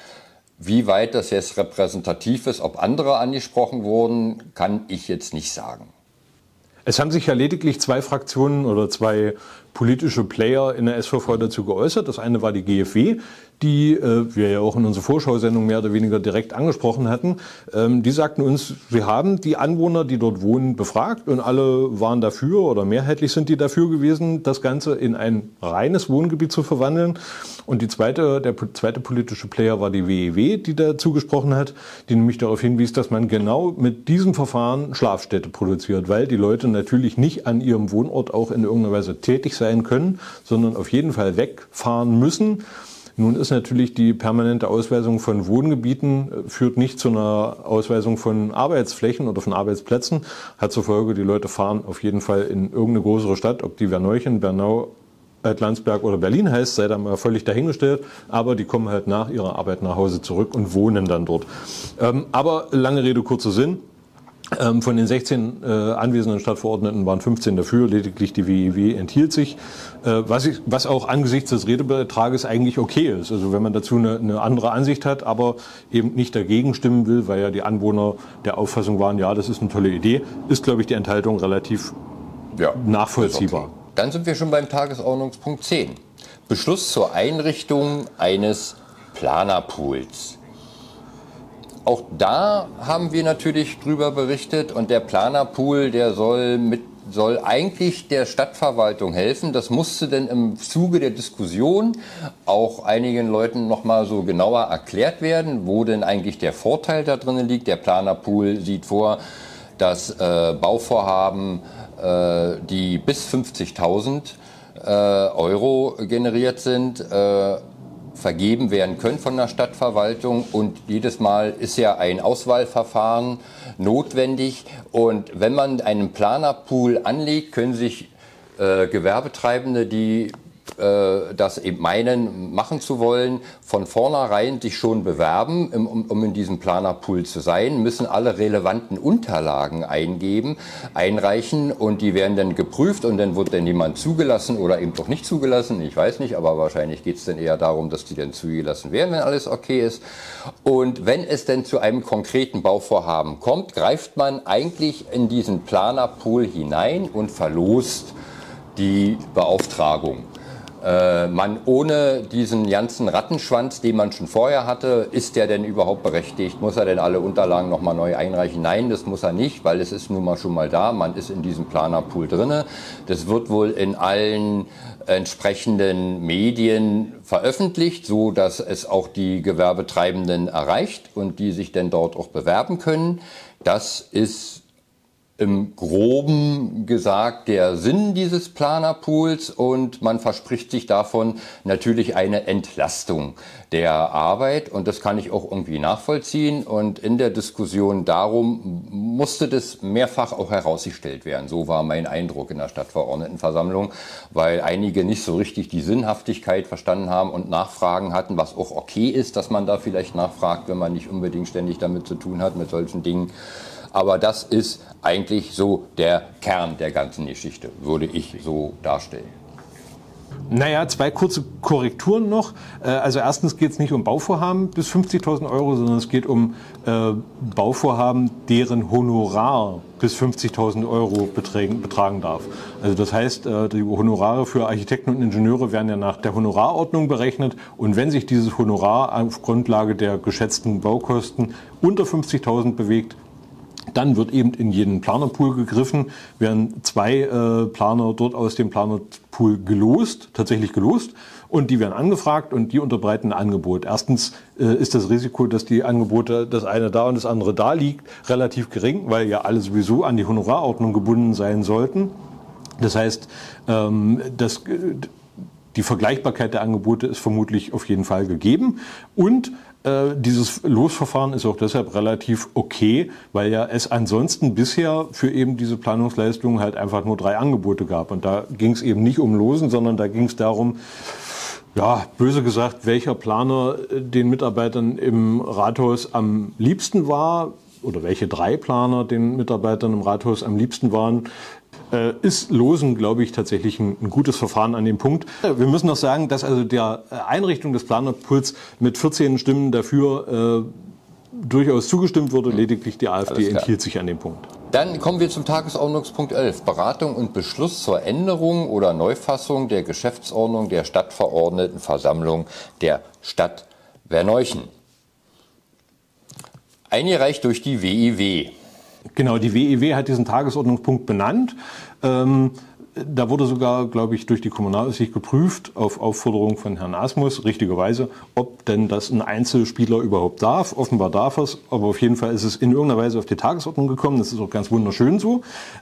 Wie weit das jetzt repräsentativ ist, ob andere angesprochen wurden, kann ich jetzt nicht sagen. Es haben sich ja lediglich 2 Fraktionen oder 2 politische Player in der SVV dazu geäußert. Das eine war die GfW, die wir ja auch in unserer Vorschausendung mehr oder weniger direkt angesprochen hatten. Die sagten uns, wir haben die Anwohner, die dort wohnen, befragt und alle waren dafür oder mehrheitlich sind die dafür gewesen, das Ganze in ein reines Wohngebiet zu verwandeln. Und der zweite politische Player war die WEW, die dazu gesprochen hat, die nämlich darauf hinwies, dass man genau mit diesem Verfahren Schlafstädte produziert, weil die Leute natürlich nicht an ihrem Wohnort auch in irgendeiner Weise tätig sein können, sondern auf jeden Fall wegfahren müssen. Nun ist natürlich die permanente Ausweisung von Wohngebieten führt nicht zu einer Ausweisung von Arbeitsflächen oder von Arbeitsplätzen. Hat zur Folge, die Leute fahren auf jeden Fall in irgendeine größere Stadt, ob die Werneuchen, Bernau, Landsberg oder Berlin heißt, sei da mal völlig dahingestellt, aber die kommen halt nach ihrer Arbeit nach Hause zurück und wohnen dann dort. Aber lange Rede, kurzer Sinn. Von den 16 anwesenden Stadtverordneten waren 15 dafür, lediglich die WEW enthielt sich, was auch angesichts des Redebetrages eigentlich okay ist. Also wenn man dazu eine andere Ansicht hat, aber eben nicht dagegen stimmen will, weil ja die Anwohner der Auffassung waren, ja, das ist eine tolle Idee, ist, glaube ich, die Enthaltung relativ nachvollziehbar. Okay. Dann sind wir schon beim Tagesordnungspunkt 10. Beschluss zur Einrichtung eines Planerpools. Auch da haben wir natürlich drüber berichtet und der Planerpool, der soll eigentlich der Stadtverwaltung helfen. Das musste denn im Zuge der Diskussion auch einigen Leuten noch mal so genauer erklärt werden, wo denn eigentlich der Vorteil da drin liegt. Der Planerpool sieht vor, dass Bauvorhaben, die bis 50.000 Euro generiert sind, vergeben werden können von der Stadtverwaltung und jedes Mal ist ja ein Auswahlverfahren notwendig und wenn man einen Planerpool anlegt, können sich Gewerbetreibende, die das eben meinen, machen zu wollen, von vornherein sich schon bewerben, um in diesem Planerpool zu sein, müssen alle relevanten Unterlagen einreichen und die werden dann geprüft und dann wird dann jemand zugelassen oder eben doch nicht zugelassen, ich weiß nicht, aber wahrscheinlich geht es dann eher darum, dass die dann zugelassen werden, wenn alles okay ist. Und wenn es dann zu einem konkreten Bauvorhaben kommt, greift man eigentlich in diesen Planerpool hinein und verlost die Beauftragung. Man ohne diesen ganzen Rattenschwanz, den man schon vorher hatte, ist der denn überhaupt berechtigt? Muss er denn alle Unterlagen nochmal neu einreichen? Nein, das muss er nicht, weil es ist nun mal schon mal da. Man ist in diesem Planerpool drinne. Das wird wohl in allen entsprechenden Medien veröffentlicht, so dass es auch die Gewerbetreibenden erreicht und die sich dann dort auch bewerben können. Das ist im Groben gesagt der Sinn dieses Planerpools und man verspricht sich davon natürlich eine Entlastung der Arbeit und das kann ich auch irgendwie nachvollziehen und in der Diskussion darum musste das mehrfach auch herausgestellt werden. So war mein Eindruck in der Stadtverordnetenversammlung, weil einige nicht so richtig die Sinnhaftigkeit verstanden haben und Nachfragen hatten, was auch okay ist, dass man da vielleicht nachfragt, wenn man nicht unbedingt ständig damit zu tun hat, mit solchen Dingen. Aber das ist eigentlich so der Kern der ganzen Geschichte, würde ich so darstellen. Naja, zwei kurze Korrekturen noch. Also erstens geht es nicht um Bauvorhaben bis 50.000 Euro, sondern es geht um Bauvorhaben, deren Honorar bis 50.000 Euro betragen darf. Also das heißt, die Honorare für Architekten und Ingenieure werden ja nach der Honorarordnung berechnet. Und wenn sich dieses Honorar auf Grundlage der geschätzten Baukosten unter 50.000 bewegt, dann wird eben in jeden Planerpool gegriffen, werden zwei Planer dort aus dem Planerpool tatsächlich gelost, und die werden angefragt und die unterbreiten ein Angebot. Erstens ist das Risiko, dass die Angebote, das eine da und das andere da liegt, relativ gering, weil ja alle sowieso an die Honorarordnung gebunden sein sollten. Das heißt, die Vergleichbarkeit der Angebote ist vermutlich auf jeden Fall gegeben, und dieses Losverfahren ist auch deshalb relativ okay, weil ja es ansonsten bisher für eben diese Planungsleistungen halt einfach nur 3 Angebote gab. Und da ging es eben nicht um Losen, sondern da ging es darum, ja, böse gesagt, welcher Planer den Mitarbeitern im Rathaus am liebsten war, oder welche 3 Planer den Mitarbeitern im Rathaus am liebsten waren. Ist Losen, glaube ich, tatsächlich ein gutes Verfahren an dem Punkt. Wir müssen noch sagen, dass also der Einrichtung des Planerpools mit 14 Stimmen dafür durchaus zugestimmt wurde. Lediglich die AfD enthielt sich an dem Punkt. Dann kommen wir zum Tagesordnungspunkt 11. Beratung und Beschluss zur Änderung oder Neufassung der Geschäftsordnung der Stadtverordnetenversammlung der Stadt Werneuchen. Eingereicht durch die WEW. Genau, die WEW hat diesen Tagesordnungspunkt benannt. Da wurde sogar, glaube ich, durch die Kommunalaufsicht geprüft, auf Aufforderung von Herrn Asmus, richtigerweise, ob denn das ein Einzelspieler überhaupt darf. Offenbar darf es, aber auf jeden Fall ist es in irgendeiner Weise auf die Tagesordnung gekommen. Das ist auch ganz wunderschön so.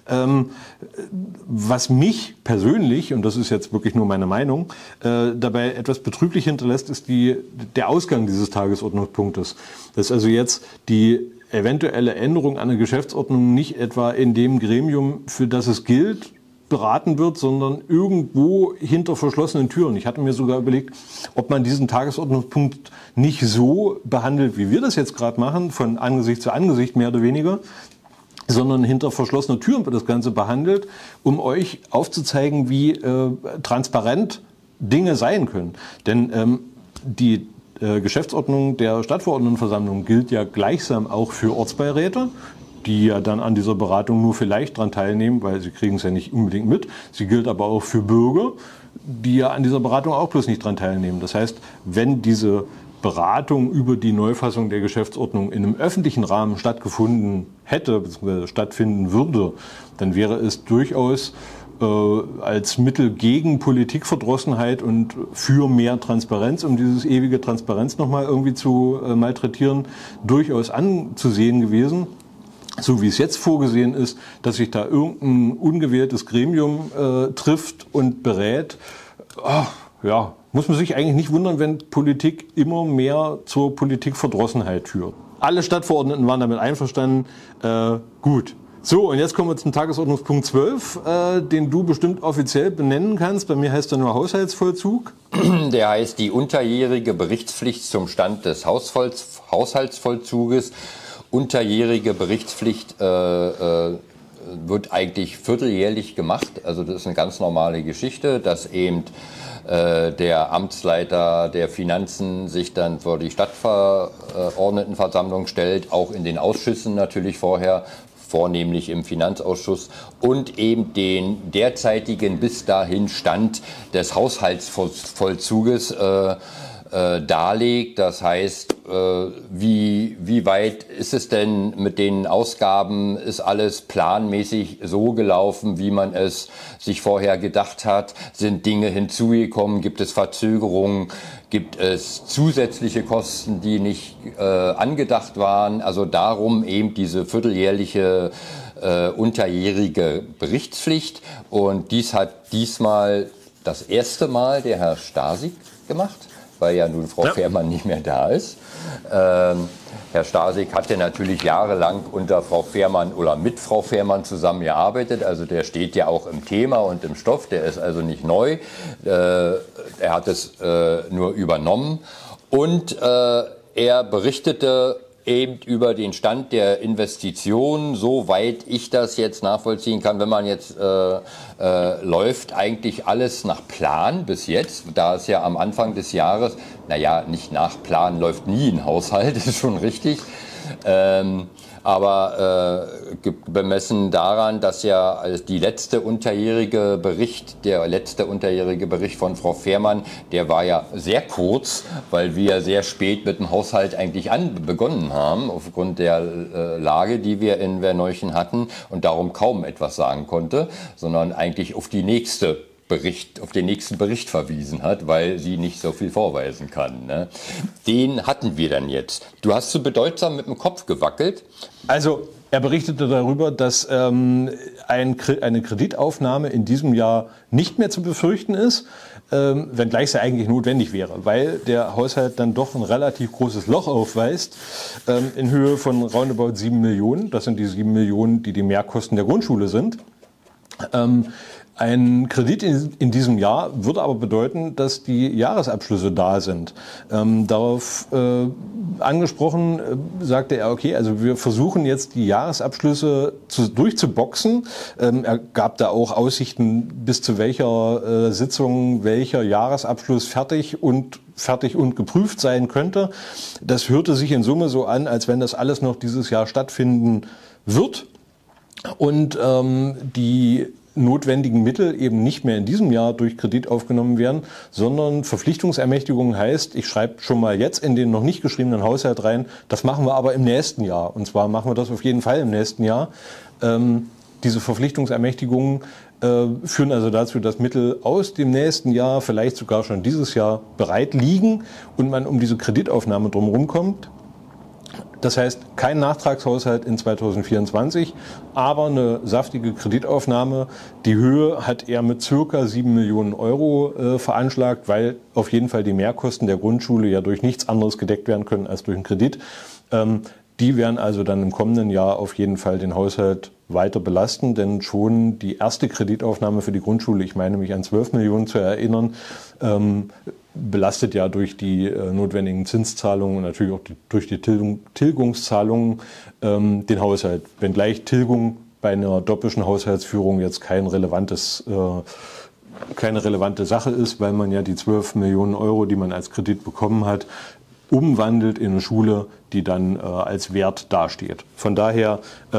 Was mich persönlich, und das ist jetzt wirklich nur meine Meinung, dabei etwas betrüblich hinterlässt, ist der Ausgang dieses Tagesordnungspunktes. Dass also jetzt die eventuelle Änderung an der Geschäftsordnung nicht etwa in dem Gremium, für das es gilt, beraten wird, sondern irgendwo hinter verschlossenen Türen. Ich hatte mir sogar überlegt, ob man diesen Tagesordnungspunkt nicht so behandelt, wie wir das jetzt gerade machen, von Angesicht zu Angesicht mehr oder weniger, sondern hinter verschlossenen Türen wird das Ganze behandelt, um euch aufzuzeigen, wie transparent Dinge sein können. Denn die Geschäftsordnung der Stadtverordnetenversammlung gilt ja gleichsam auch für Ortsbeiräte, die ja dann an dieser Beratung nur vielleicht dran teilnehmen, weil sie kriegen es ja nicht unbedingt mit. Sie gilt aber auch für Bürger, die ja an dieser Beratung auch bloß nicht dran teilnehmen. Das heißt, wenn diese Beratung über die Neufassung der Geschäftsordnung in einem öffentlichen Rahmen stattgefunden hätte, bzw. stattfinden würde, dann wäre es durchaus als Mittel gegen Politikverdrossenheit und für mehr Transparenz, um dieses ewige Transparenz nochmal irgendwie zu malträtieren, durchaus anzusehen gewesen. So wie es jetzt vorgesehen ist, dass sich da irgendein ungewähltes Gremium trifft und berät. Ja, muss man sich eigentlich nicht wundern, wenn Politik immer mehr zur Politikverdrossenheit führt. Alle Stadtverordneten waren damit einverstanden. Gut. So, und jetzt kommen wir zum Tagesordnungspunkt 12, den du bestimmt offiziell benennen kannst. Bei mir heißt er nur Haushaltsvollzug. Der heißt die unterjährige Berichtspflicht zum Stand des Haushaltsvollzuges. Unterjährige Berichtspflicht wird eigentlich vierteljährlich gemacht. Also das ist eine ganz normale Geschichte, dass eben der Amtsleiter der Finanzen sich dann vor die Stadtverordnetenversammlung stellt, auch in den Ausschüssen natürlich vorher, vornehmlich im Finanzausschuss, und eben den derzeitigen bis dahin Stand des Haushaltsvollzuges darlegt. Das heißt, wie weit ist es denn mit den Ausgaben? Ist alles planmäßig so gelaufen, wie man es sich vorher gedacht hat? Sind Dinge hinzugekommen? Gibt es Verzögerungen? Gibt es zusätzliche Kosten, die nicht angedacht waren? Also darum eben diese vierteljährliche unterjährige Berichtspflicht. Und dies hat diesmal das erste Mal der Herr Stasig gemacht, weil ja nun Frau Fehrmann nicht mehr da ist. Herr Stasig hatte natürlich jahrelang unter Frau Fehrmann oder mit Frau Fehrmann zusammengearbeitet. Also der steht ja auch im Thema und im Stoff, der ist also nicht neu. Er hat es nur übernommen. Und er berichtete eben über den Stand der Investitionen, soweit ich das jetzt nachvollziehen kann, wenn man jetzt läuft eigentlich alles nach Plan bis jetzt, da es ja am Anfang des Jahres, naja, nicht nach Plan läuft nie ein Haushalt, ist schon richtig, aber bemessen daran, dass ja der letzte unterjährige Bericht von Frau Fehrmann, der war ja sehr kurz, weil wir sehr spät mit dem Haushalt eigentlich begonnen haben, aufgrund der Lage, die wir in Werneuchen hatten und darum kaum etwas sagen konnte, sondern eigentlich auf den nächsten Bericht verwiesen hat, weil sie nicht so viel vorweisen kann. Ne? Den hatten wir dann jetzt. Du hast so bedeutsam mit dem Kopf gewackelt. Also er berichtete darüber, dass eine Kreditaufnahme in diesem Jahr nicht mehr zu befürchten ist, wenngleich sie eigentlich notwendig wäre, weil der Haushalt dann doch ein relativ großes Loch aufweist in Höhe von roundabout 7 Millionen. Das sind die 7 Millionen, die Mehrkosten der Grundschule sind. Ein Kredit in diesem Jahr würde aber bedeuten, dass die Jahresabschlüsse da sind. Darauf angesprochen sagte er, okay, also wir versuchen jetzt die Jahresabschlüsse durchzuboxen. Er gab da auch Aussichten, bis zu welcher Sitzung welcher Jahresabschluss fertig und geprüft sein könnte. Das hörte sich in Summe so an, als wenn das alles noch dieses Jahr stattfinden wird und die notwendigen Mittel eben nicht mehr in diesem Jahr durch Kredit aufgenommen werden, sondern Verpflichtungsermächtigung heißt, ich schreibe schon mal jetzt in den noch nicht geschriebenen Haushalt rein, das machen wir aber im nächsten Jahr. Und zwar machen wir das auf jeden Fall im nächsten Jahr. Diese Verpflichtungsermächtigungen führen also dazu, dass Mittel aus dem nächsten Jahr, vielleicht sogar schon dieses Jahr, bereit liegen und man um diese Kreditaufnahme drumherum kommt. Das heißt, kein Nachtragshaushalt in 2024, aber eine saftige Kreditaufnahme. Die Höhe hat er mit circa 7 Millionen Euro veranschlagt, weil auf jeden Fall die Mehrkosten der Grundschule ja durch nichts anderes gedeckt werden können als durch einen Kredit. Die werden also dann im kommenden Jahr auf jeden Fall den Haushalt weiter belasten, denn schon die erste Kreditaufnahme für die Grundschule, ich meine mich an 12 Millionen zu erinnern, belastet ja durch die notwendigen Zinszahlungen und natürlich auch durch die Tilgungszahlungen den Haushalt. Wenngleich Tilgung bei einer doppelten Haushaltsführung jetzt keine relevante Sache ist, weil man ja die 12 Millionen Euro, die man als Kredit bekommen hat, umwandelt in eine Schule, die dann als Wert dasteht. Von daher,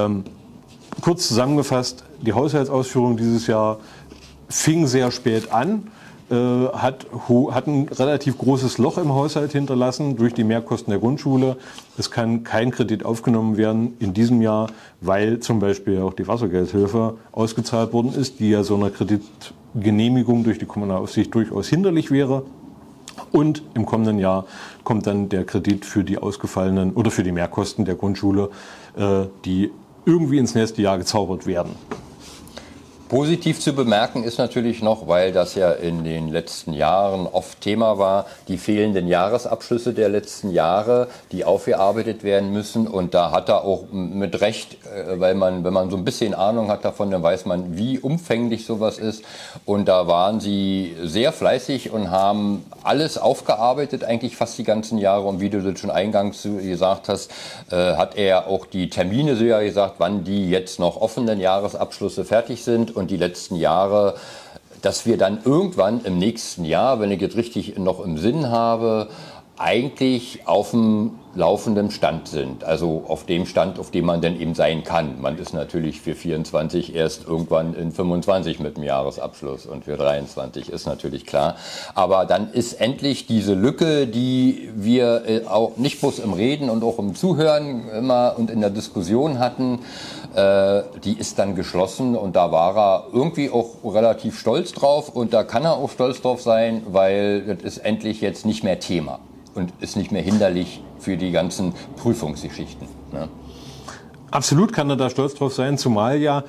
kurz zusammengefasst, die Haushaltsausführung dieses Jahr fing sehr spät an, hat ein relativ großes Loch im Haushalt hinterlassen durch die Mehrkosten der Grundschule. Es kann kein Kredit aufgenommen werden in diesem Jahr, weil zum Beispiel auch die Wassergeldhilfe ausgezahlt worden ist, die ja so einer Kreditgenehmigung durch die Kommunalaufsicht durchaus hinderlich wäre. Und im kommenden Jahr kommt dann der Kredit für die ausgefallenen oder für die Mehrkosten der Grundschule, die irgendwie ins nächste Jahr gezaubert werden. Positiv zu bemerken ist natürlich noch, weil das ja in den letzten Jahren oft Thema war, die fehlenden Jahresabschlüsse der letzten Jahre, die aufgearbeitet werden müssen. Und da hat er auch mit Recht, weil wenn man so ein bisschen Ahnung hat davon, dann weiß man, wie umfänglich sowas ist. Und da waren sie sehr fleißig und haben alles aufgearbeitet, eigentlich fast die ganzen Jahre. Und wie du das schon eingangs gesagt hast, hat er auch die Termine so ja gesagt, wann die jetzt noch offenen Jahresabschlüsse fertig sind. Und die letzten Jahre, dass wir dann irgendwann im nächsten Jahr, wenn ich jetzt richtig noch im Sinn habe, eigentlich auf dem laufenden Stand sind. Also auf dem Stand, auf dem man denn eben sein kann. Man ist natürlich für 24 erst irgendwann in 25 mit dem Jahresabschluss und für 23 ist natürlich klar. Aber dann ist endlich diese Lücke, die wir auch nicht bloß im Reden und auch im Zuhören immer und in der Diskussion hatten, die ist dann geschlossen und da war er irgendwie auch relativ stolz drauf und da kann er auch stolz drauf sein, weil das ist endlich jetzt nicht mehr Thema und ist nicht mehr hinderlich für die ganzen Prüfungsgeschichten. Ne? Absolut kann er da stolz drauf sein, zumal ja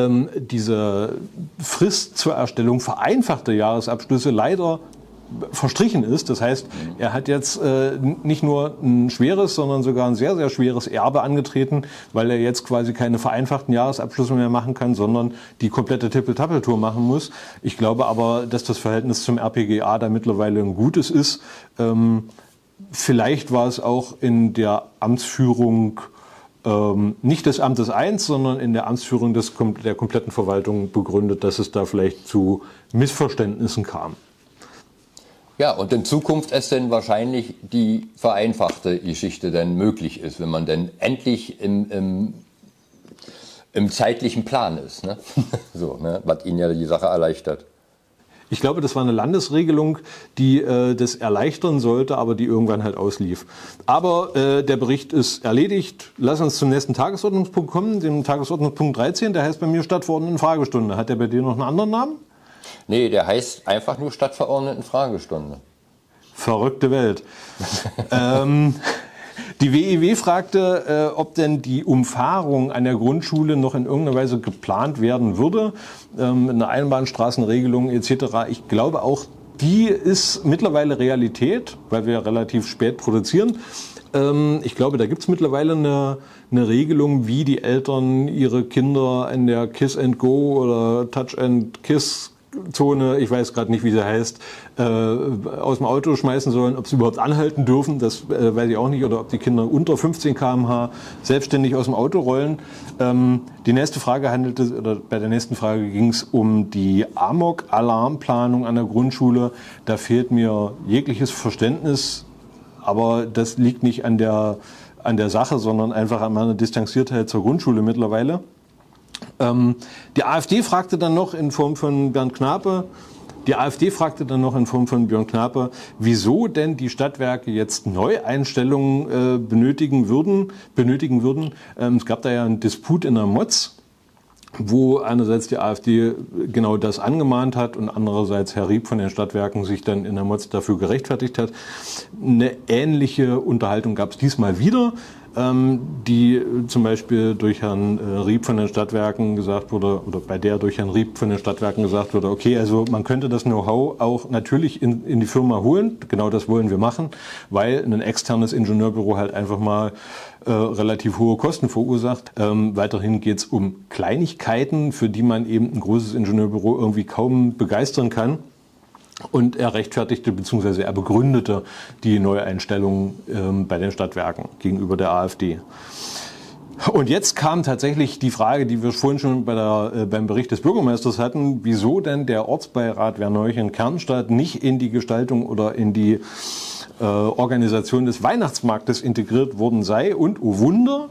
diese Frist zur Erstellung vereinfachter Jahresabschlüsse leider verstrichen ist. Das heißt, er hat jetzt nicht nur ein schweres, sondern sogar ein sehr, sehr schweres Erbe angetreten, weil er jetzt quasi keine vereinfachten Jahresabschlüsse mehr machen kann, sondern die komplette Tippel-Tappel-Tour machen muss. Ich glaube aber, dass das Verhältnis zum RPGA da mittlerweile ein gutes ist. Vielleicht war es auch in der Amtsführung nicht des Amtes 1, sondern in der Amtsführung der kompletten Verwaltung begründet, dass es da vielleicht zu Missverständnissen kam. Ja, und in Zukunft es denn wahrscheinlich die vereinfachte Geschichte dann möglich ist, wenn man dann endlich im zeitlichen Plan ist, ne? So, ne? Was Ihnen ja die Sache erleichtert. Ich glaube, das war eine Landesregelung, die das erleichtern sollte, aber die irgendwann halt auslief. Aber der Bericht ist erledigt. Lass uns zum nächsten Tagesordnungspunkt kommen, dem Tagesordnungspunkt 13. Der heißt bei mir Stadtverordnetenfragestunde. Hat der bei dir noch einen anderen Namen? Nee, der heißt einfach nur Stadtverordnetenfragestunde. Verrückte Welt. Die WEW fragte, ob denn die Umfahrung an der Grundschule noch in irgendeiner Weise geplant werden würde, eine Einbahnstraßenregelung etc. Ich glaube auch, die ist mittlerweile Realität, weil wir relativ spät produzieren. Ich glaube, da gibt es mittlerweile eine Regelung, wie die Eltern ihre Kinder in der Kiss and Go oder Touch and Kiss Zone, ich weiß gerade nicht, wie sie heißt, aus dem Auto schmeißen sollen, ob sie überhaupt anhalten dürfen, das weiß ich auch nicht, oder ob die Kinder unter 15 km/h selbstständig aus dem Auto rollen. Die nächste Frage bei der nächsten Frage ging es um die Amok-Alarmplanung an der Grundschule. Da fehlt mir jegliches Verständnis, aber das liegt nicht an der Sache, sondern einfach an meiner Distanziertheit zur Grundschule mittlerweile. Die AfD fragte dann noch in Form von Bernd Knape, wieso denn die Stadtwerke jetzt Neueinstellungen benötigen würden. Es gab da ja einen Disput in der Moz, wo einerseits die AfD genau das angemahnt hat und andererseits Herr Rieb von den Stadtwerken sich dann in der Moz dafür gerechtfertigt hat. Eine ähnliche Unterhaltung gab es diesmal wieder, die zum Beispiel durch Herrn Rieb von den Stadtwerken gesagt wurde, oder bei der durch Herrn Rieb von den Stadtwerken gesagt wurde, okay, also man könnte das Know-how auch natürlich in die Firma holen, genau das wollen wir machen, weil ein externes Ingenieurbüro halt einfach mal relativ hohe Kosten verursacht. Weiterhin geht es um Kleinigkeiten, für die man eben ein großes Ingenieurbüro irgendwie kaum begeistern kann. Und er rechtfertigte bzw. er begründete die Neueinstellung bei den Stadtwerken gegenüber der AfD. Und jetzt kam tatsächlich die Frage, die wir vorhin schon beim Bericht des Bürgermeisters hatten, wieso denn der Ortsbeirat Werneuchen-Kernstadt nicht in die Gestaltung oder in die Organisation des Weihnachtsmarktes integriert worden sei. Und oh Wunder,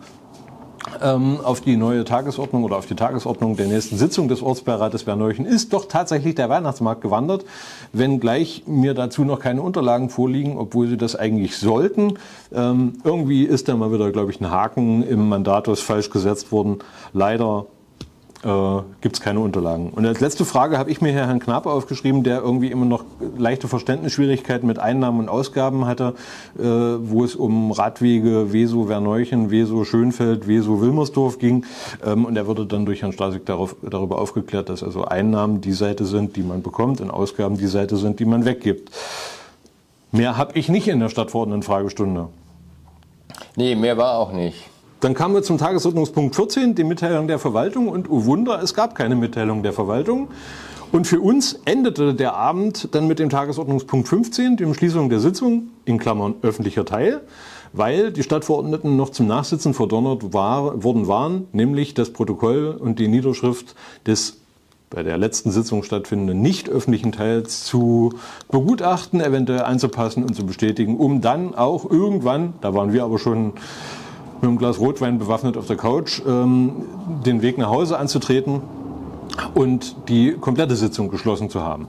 auf die neue Tagesordnung oder auf die Tagesordnung der nächsten Sitzung des Ortsbeirates Werneuchen ist doch tatsächlich der Weihnachtsmarkt gewandert, wenngleich mir dazu noch keine Unterlagen vorliegen, obwohl sie das eigentlich sollten. Irgendwie ist da mal wieder, glaube ich, ein Haken im Mandatus falsch gesetzt worden. Leider gibt es keine Unterlagen. Und als letzte Frage habe ich mir Herrn Knape aufgeschrieben, der irgendwie immer noch leichte Verständnisschwierigkeiten mit Einnahmen und Ausgaben hatte, wo es um Radwege Wesow-Werneuchen, Wesow-Schönfeld, Wesow-Wilmersdorf ging. Und er wurde dann durch Herrn Stasik darüber aufgeklärt, dass also Einnahmen die Seite sind, die man bekommt, und Ausgaben die Seite sind, die man weggibt. Mehr habe ich nicht in der Stadtverordnetenfragestunde. Nee, mehr war auch nicht. Dann kamen wir zum Tagesordnungspunkt 14, die Mitteilung der Verwaltung. Und oh Wunder, es gab keine Mitteilung der Verwaltung. Und für uns endete der Abend dann mit dem Tagesordnungspunkt 15, dem Schließung der Sitzung, in Klammern öffentlicher Teil, weil die Stadtverordneten noch zum Nachsitzen verdonnert worden waren, nämlich das Protokoll und die Niederschrift des bei der letzten Sitzung stattfindenden nicht öffentlichen Teils zu begutachten, eventuell anzupassen und zu bestätigen, um dann auch irgendwann, da waren wir aber schon mit einem Glas Rotwein bewaffnet auf der Couch, den Weg nach Hause anzutreten und die komplette Sitzung geschlossen zu haben.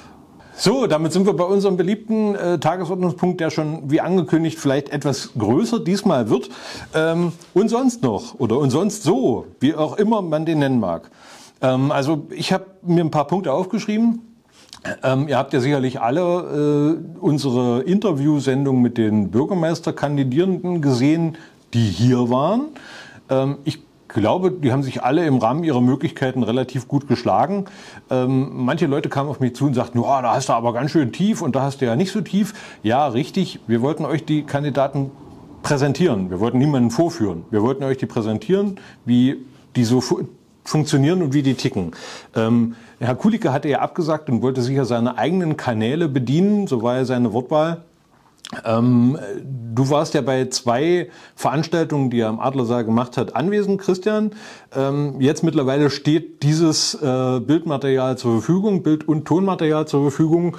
So, damit sind wir bei unserem beliebten Tagesordnungspunkt, der schon, wie angekündigt, vielleicht etwas größer diesmal wird. Und sonst noch, oder und sonst so, wie auch immer man den nennen mag. Also ich habe mir ein paar Punkte aufgeschrieben. Ihr habt ja sicherlich alle unsere Interviewsendung mit den Bürgermeisterkandidierenden gesehen, die hier waren. Ich glaube, die haben sich alle im Rahmen ihrer Möglichkeiten relativ gut geschlagen. Manche Leute kamen auf mich zu und sagten, oh, da hast du aber ganz schön tief und da hast du ja nicht so tief. Ja, richtig. Wir wollten euch die Kandidaten präsentieren. Wir wollten niemanden vorführen. Wir wollten euch die präsentieren, wie die so funktionieren und wie die ticken. Herr Kulicke hatte ja abgesagt und wollte sicher seine eigenen Kanäle bedienen, so war ja seine Wortwahl. Du warst ja bei 2 Veranstaltungen, die er am Adlersaal gemacht hat, anwesend, Christian. Jetzt mittlerweile steht dieses Bildmaterial zur Verfügung, Bild- und Tonmaterial zur Verfügung.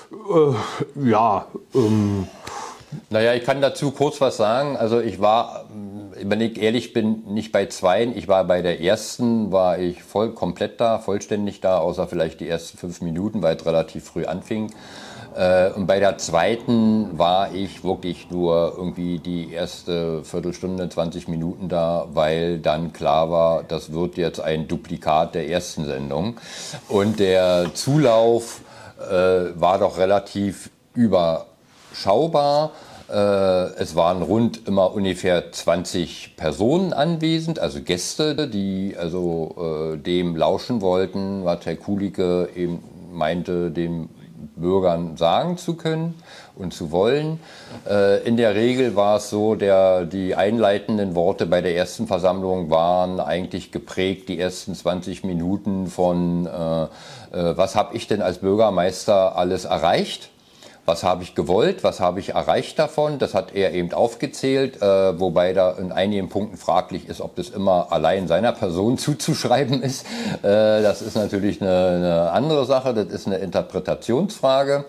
Naja, ich kann dazu kurz was sagen. Also ich war, wenn ich ehrlich bin, nicht bei 2. Ich war bei der ersten, war ich komplett da, vollständig da, außer vielleicht die ersten 5 Minuten, weil es relativ früh anfing. Und bei der zweiten war ich wirklich nur irgendwie die erste Viertelstunde, 20 Minuten da, weil dann klar war, das wird jetzt ein Duplikat der ersten Sendung. Und der Zulauf war doch relativ überschaubar. Es waren rund immer ungefähr 20 Personen anwesend, also Gäste, die also dem lauschen wollten, was Herr Kulicke eben meinte, dem Bürgern sagen zu können und zu wollen. In der Regel war es so, die einleitenden Worte bei der ersten Versammlung waren eigentlich geprägt, die ersten 20 Minuten von was habe ich denn als Bürgermeister alles erreicht? Was habe ich gewollt? Was habe ich erreicht davon? Das hat er eben aufgezählt, wobei da in einigen Punkten fraglich ist, ob das immer allein seiner Person zuzuschreiben ist. Das ist natürlich eine andere Sache, das ist eine Interpretationsfrage.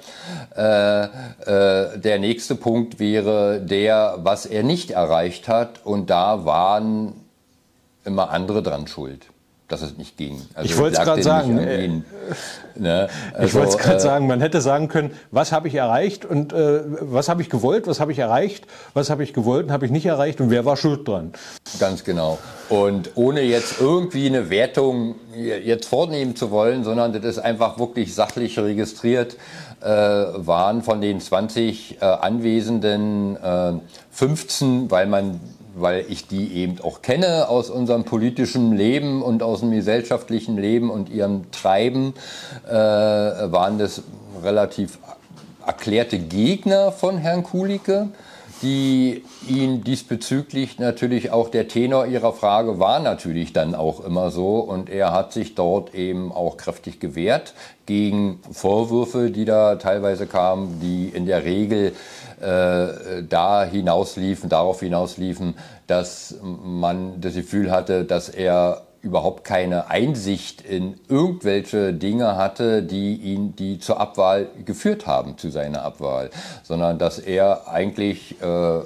Der nächste Punkt wäre was er nicht erreicht hat, und da waren immer andere dran schuld, dass es nicht ging. Also ich wollte es gerade sagen. Ich wollte es gerade sagen, man hätte sagen können, was habe ich erreicht und was habe ich gewollt, was habe ich erreicht, was habe ich gewollt und habe ich nicht erreicht und wer war schuld dran. Ganz genau. Und ohne jetzt irgendwie eine Wertung jetzt vornehmen zu wollen, sondern das ist einfach wirklich sachlich registriert, waren von den 20 Anwesenden 15, weil ich die eben auch kenne aus unserem politischen Leben und aus dem gesellschaftlichen Leben und ihrem Treiben, waren das relativ erklärte Gegner von Herrn Kulicke, die ihn diesbezüglich natürlich auch, der Tenor ihrer Frage war natürlich dann auch immer so, und er hat sich dort eben auch kräftig gewehrt gegen Vorwürfe, die da teilweise kamen, die in der Regel darauf hinausliefen, dass man das Gefühl hatte, dass er überhaupt keine Einsicht in irgendwelche Dinge hatte, die zur Abwahl geführt haben, zu seiner Abwahl, sondern dass er eigentlich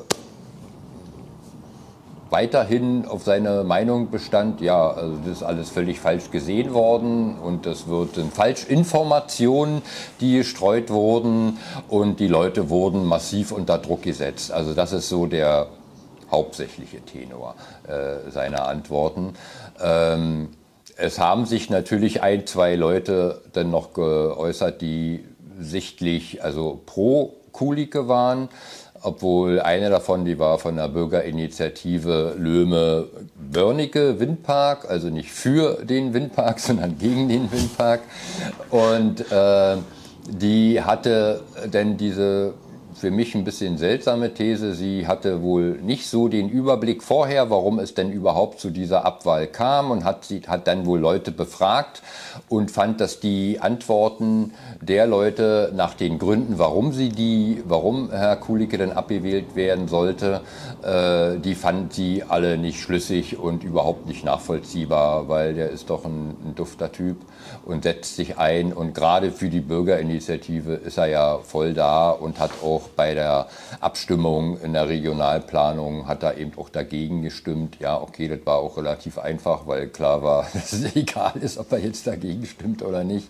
weiterhin auf seine Meinung bestand, ja, also das ist alles völlig falsch gesehen worden und das sind Falschinformationen, die gestreut wurden, und die Leute wurden massiv unter Druck gesetzt. Also das ist so der hauptsächliche Tenor seiner Antworten. Es haben sich natürlich 1, 2 Leute dann noch geäußert, die sichtlich also pro Kulicke waren, obwohl eine davon, die war von der Bürgerinitiative Löhme-Börnike Windpark, also nicht für den Windpark, sondern gegen den Windpark. Und die hatte dann diese für mich ein bisschen seltsame These. Sie hatte wohl nicht so den Überblick vorher, warum es denn überhaupt zu dieser Abwahl kam, und hat dann wohl Leute befragt und fand, dass die Antworten der Leute nach den Gründen, warum Herr Kulicke denn abgewählt werden sollte, die fand sie alle nicht schlüssig und überhaupt nicht nachvollziehbar, weil der ist doch ein dufter Typ und setzt sich ein, und gerade für die Bürgerinitiative ist er ja voll da und hat auch bei der Abstimmung in der Regionalplanung hat er eben auch dagegen gestimmt. Ja, okay, das war auch relativ einfach, weil klar war, dass es egal ist, ob er jetzt dagegen stimmt oder nicht.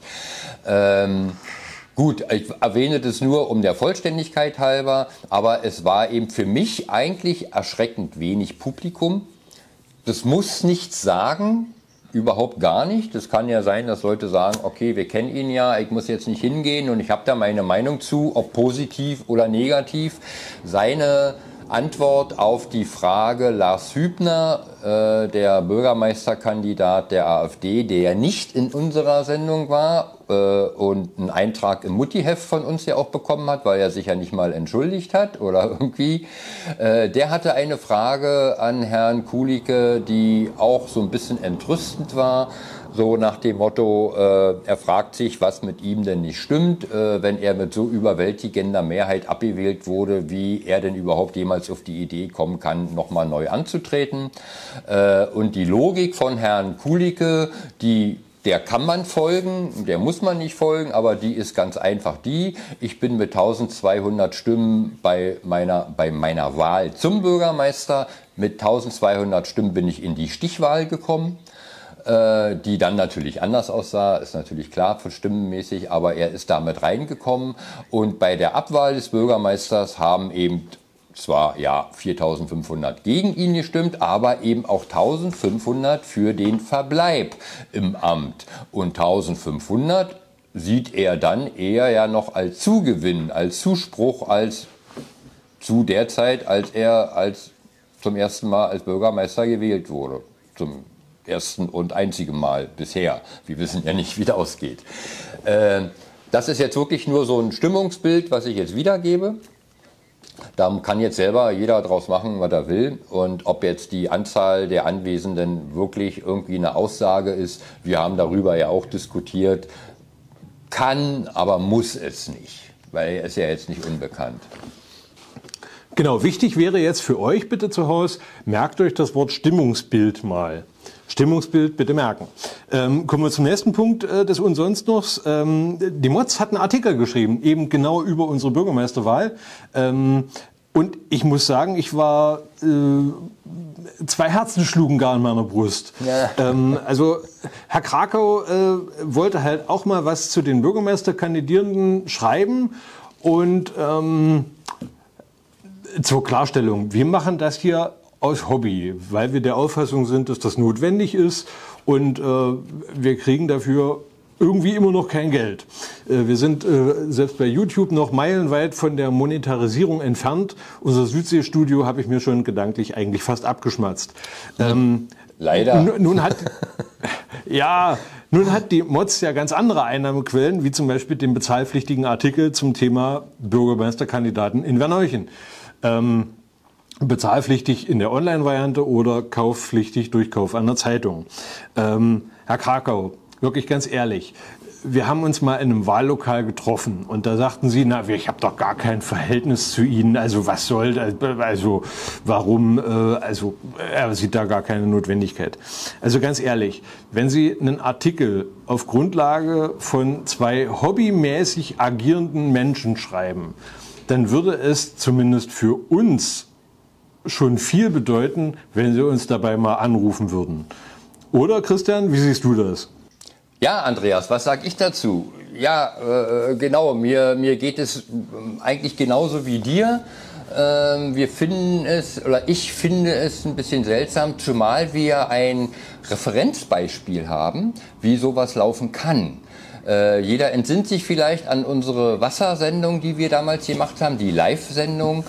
Gut, ich erwähne das nur um der Vollständigkeit halber, aber es war eben für mich eigentlich erschreckend wenig Publikum. Das muss nichts sagen. Überhaupt gar nicht. Das kann ja sein, dass Leute sagen, okay, wir kennen ihn ja, ich muss jetzt nicht hingehen und ich habe da meine Meinung zu, ob positiv oder negativ. Seine Antwort auf die Frage Lars Hübner, der Bürgermeisterkandidat der AfD, der ja nicht in unserer Sendung war, und einen Eintrag im Muttiheft von uns ja auch bekommen hat, weil er sich ja nicht mal entschuldigt hat oder irgendwie. Der hatte eine Frage an Herrn Kulicke, die auch so ein bisschen entrüstend war. So nach dem Motto, er fragt sich, was mit ihm denn nicht stimmt, wenn er mit so überwältigender Mehrheit abgewählt wurde, wie er denn überhaupt jemals auf die Idee kommen kann, nochmal neu anzutreten. Und die Logik von Herrn Kulicke, der kann man folgen, der muss man nicht folgen, aber die ist ganz einfach ich bin mit 1200 Stimmen bei meiner Wahl zum Bürgermeister, mit 1200 Stimmen bin ich in die Stichwahl gekommen, die dann natürlich anders aussah, ist natürlich klar, stimmenmäßig, aber er ist damit reingekommen und bei der Abwahl des Bürgermeisters haben eben zwar 4.500 gegen ihn gestimmt, aber eben auch 1.500 für den Verbleib im Amt. Und 1.500 sieht er dann eher ja noch als Zugewinn, als Zuspruch, als zu der Zeit, als er zum ersten Mal als Bürgermeister gewählt wurde. Zum ersten und einzigen Mal bisher. Wir wissen ja nicht, wie das ausgeht. Das ist jetzt wirklich nur so ein Stimmungsbild, was ich jetzt wiedergebe. Da kann jetzt selber jeder draus machen, was er will. Und ob jetzt die Anzahl der Anwesenden wirklich irgendwie eine Aussage ist, wir haben darüber ja auch diskutiert, kann, aber muss es nicht, weil er ist ja jetzt nicht unbekannt. Genau, wichtig wäre jetzt für euch bitte zu Hause, merkt euch das Wort Stimmungsbild mal. Stimmungsbild bitte merken. Kommen wir zum nächsten Punkt des Unsonstnochs. Die Mods hat einen Artikel geschrieben, eben genau über unsere Bürgermeisterwahl. Und ich muss sagen, ich war, zwei Herzen schlugen gar in meiner Brust. Ja. Also Herr Krakau wollte halt auch mal was zu den Bürgermeisterkandidierenden schreiben und zur Klarstellung, wir machen das hier aus Hobby, weil wir der Auffassung sind, dass das notwendig ist und wir kriegen dafür irgendwie immer noch kein Geld. Wir sind selbst bei YouTube noch meilenweit von der Monetarisierung entfernt. Unser Südseestudio habe ich mir schon gedanklich eigentlich fast abgeschmatzt. Leider. Nun hat die Mods ja ganz andere Einnahmequellen, wie zum Beispiel den bezahlpflichtigen Artikel zum Thema Bürgermeisterkandidaten in Werneuchen. Bezahlpflichtig in der Online-Variante oder kaufpflichtig durch Kauf einer Zeitung. Herr Krakau, wirklich ganz ehrlich, wir haben uns mal in einem Wahllokal getroffen und da sagten Sie, ich habe doch gar kein Verhältnis zu Ihnen, also was soll, also warum, er sieht da gar keine Notwendigkeit. Also ganz ehrlich, wenn Sie einen Artikel auf Grundlage von zwei hobbymäßig agierenden Menschen schreiben, dann würde es zumindest für uns schon viel bedeuten, wenn Sie uns dabei mal anrufen würden. Oder Christian, wie siehst du das? Ja, Andreas, was sage ich dazu? Ja, genau, mir geht es eigentlich genauso wie dir. Ich finde es ein bisschen seltsam, zumal wir ein Referenzbeispiel haben, wie sowas laufen kann. Jeder entsinnt sich vielleicht an unsere Wassersendung, die wir damals gemacht haben, die Live-Sendung,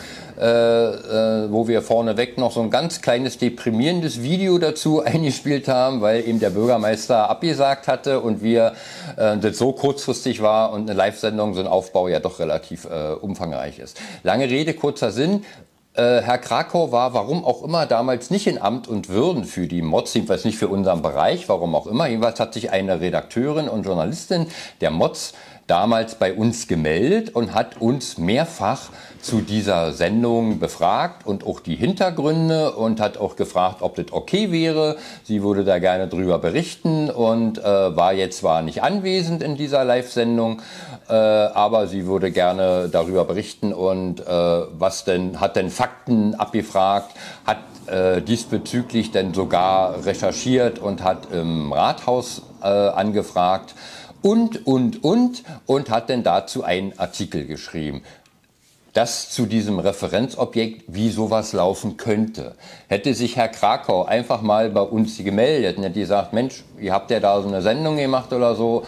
wo wir vorneweg noch so ein ganz kleines deprimierendes Video dazu eingespielt haben, weil eben der Bürgermeister abgesagt hatte und das so kurzfristig war und eine Live-Sendung, so ein Aufbau ja doch relativ umfangreich ist. Lange Rede, kurzer Sinn. Herr Krakau war, warum auch immer, damals nicht in Amt und Würden für die Mods, jedenfalls nicht für unseren Bereich, warum auch immer. Jedenfalls hat sich eine Redakteurin und Journalistin der Mods damals bei uns gemeldet und hat uns mehrfach zu dieser Sendung befragt und auch die Hintergründe und hat auch gefragt, ob das okay wäre. Sie würde da gerne drüber berichten und war jetzt zwar nicht anwesend in dieser Live-Sendung, aber sie würde gerne darüber berichten und hat denn Fakten abgefragt, hat diesbezüglich dann sogar recherchiert und hat im Rathaus angefragt und hat dann dazu einen Artikel geschrieben. Das zu diesem Referenzobjekt, wie sowas laufen könnte. Hätte sich Herr Krakau einfach mal bei uns gemeldet und hätte gesagt, Mensch, ihr habt ja da so eine Sendung gemacht oder so,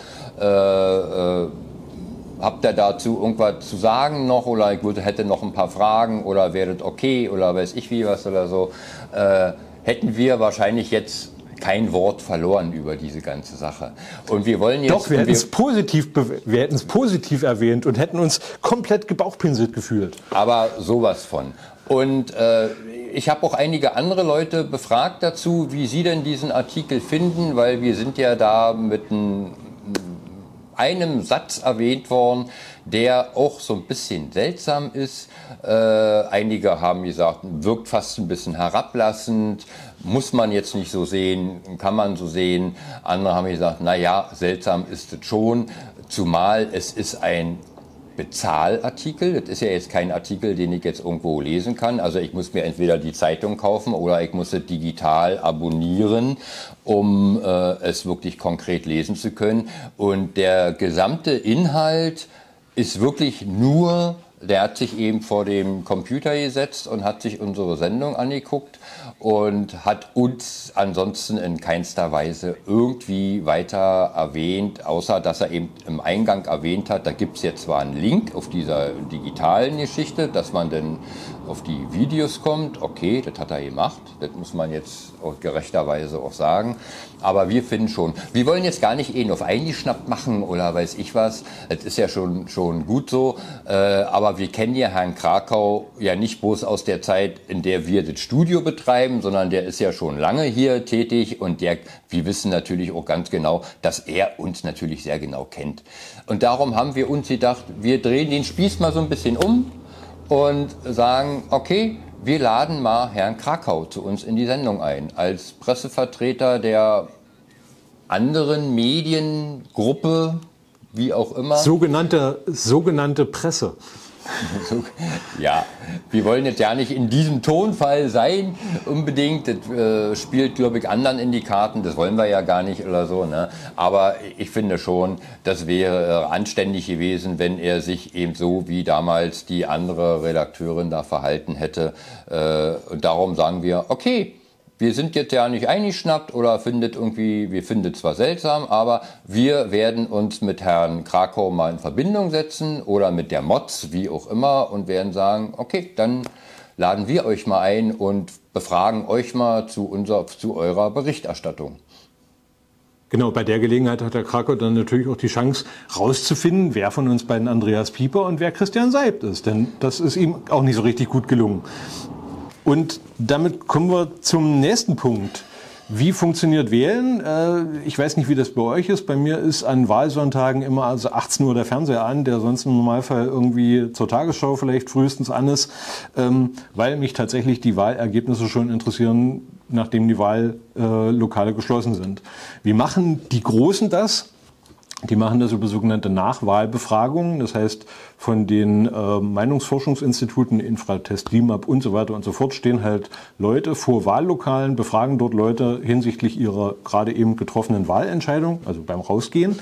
habt ihr dazu irgendwas zu sagen noch oder ich hätte noch ein paar Fragen oder wäre das okay oder weiß ich wie was oder so, hätten wir wahrscheinlich jetzt kein Wort verloren über diese ganze Sache. Und wir wollen jetzt... Doch, wir hätten es positiv erwähnt und hätten uns komplett gebauchpinselt gefühlt. Aber sowas von. Und ich habe auch einige andere Leute befragt dazu, wie sie denn diesen Artikel finden, weil wir sind ja da mit einem Satz erwähnt worden, der auch so ein bisschen seltsam ist. Einige haben gesagt, wirkt fast ein bisschen herablassend, muss man jetzt nicht so sehen, kann man so sehen. Andere haben gesagt, naja, seltsam ist es schon, zumal es ist ein Bezahlartikel. Das ist ja jetzt kein Artikel, den ich jetzt irgendwo lesen kann. Also ich muss mir entweder die Zeitung kaufen oder ich muss es digital abonnieren, um es wirklich konkret lesen zu können. Und der gesamte Inhalt ist wirklich nur, der hat sich eben vor dem Computer gesetzt und hat sich unsere Sendung angeguckt und hat uns ansonsten in keinster Weise irgendwie weiter erwähnt, außer dass er eben im Eingang erwähnt hat, da gibt es jetzt zwar einen Link auf dieser digitalen Geschichte, dass man dann auf die Videos kommt, okay, das hat er gemacht, das muss man jetzt auch gerechterweise auch sagen, aber wir finden schon, wir wollen jetzt gar nicht auf eingeschnappt machen oder weiß ich was, das ist ja schon gut so, aber wir kennen ja Herrn Krakau ja nicht bloß aus der Zeit, in der wir das Studio betreiben, sondern der ist ja schon lange hier tätig und wir wissen natürlich auch ganz genau, dass er uns natürlich sehr genau kennt. Und darum haben wir uns gedacht, wir drehen den Spieß mal so ein bisschen um und sagen, okay, wir laden mal Herrn Krakau zu uns in die Sendung ein, als Pressevertreter der anderen Mediengruppe, wie auch immer. Sogenannte Presse. Ja, wir wollen jetzt ja nicht in diesem Tonfall sein, unbedingt. Das spielt, glaube ich, anderen in die Karten. Das wollen wir ja gar nicht oder so. Ne? Aber ich finde schon, das wäre anständig gewesen, wenn er sich eben so wie damals die andere Redakteurin da verhalten hätte. Und darum sagen wir, okay, wir sind jetzt ja nicht eingeschnappt oder wir finden es zwar seltsam, aber wir werden uns mit Herrn Krakau mal in Verbindung setzen oder mit der Mods, wie auch immer, und werden sagen, okay, dann laden wir euch mal ein und befragen euch mal zu eurer Berichterstattung. Genau, bei der Gelegenheit hat der Krakau dann natürlich auch die Chance rauszufinden, wer von uns beiden Andreas Pieper und wer Christian Seibt ist, denn das ist ihm auch nicht so richtig gut gelungen. Und damit kommen wir zum nächsten Punkt. Wie funktioniert Wählen? Ich weiß nicht, wie das bei euch ist. Bei mir ist an Wahlsonntagen immer also 18 Uhr der Fernseher an, der sonst im Normalfall irgendwie zur Tagesschau vielleicht frühestens an ist, weil mich tatsächlich die Wahlergebnisse schon interessieren, nachdem die Wahllokale geschlossen sind. Wie machen die Großen das? Die machen das über sogenannte Nachwahlbefragungen, das heißt von den Meinungsforschungsinstituten, Infratest, DIMAP und so weiter und so fort, stehen halt Leute vor Wahllokalen, befragen dort Leute hinsichtlich ihrer gerade eben getroffenen Wahlentscheidung, also beim Rausgehen.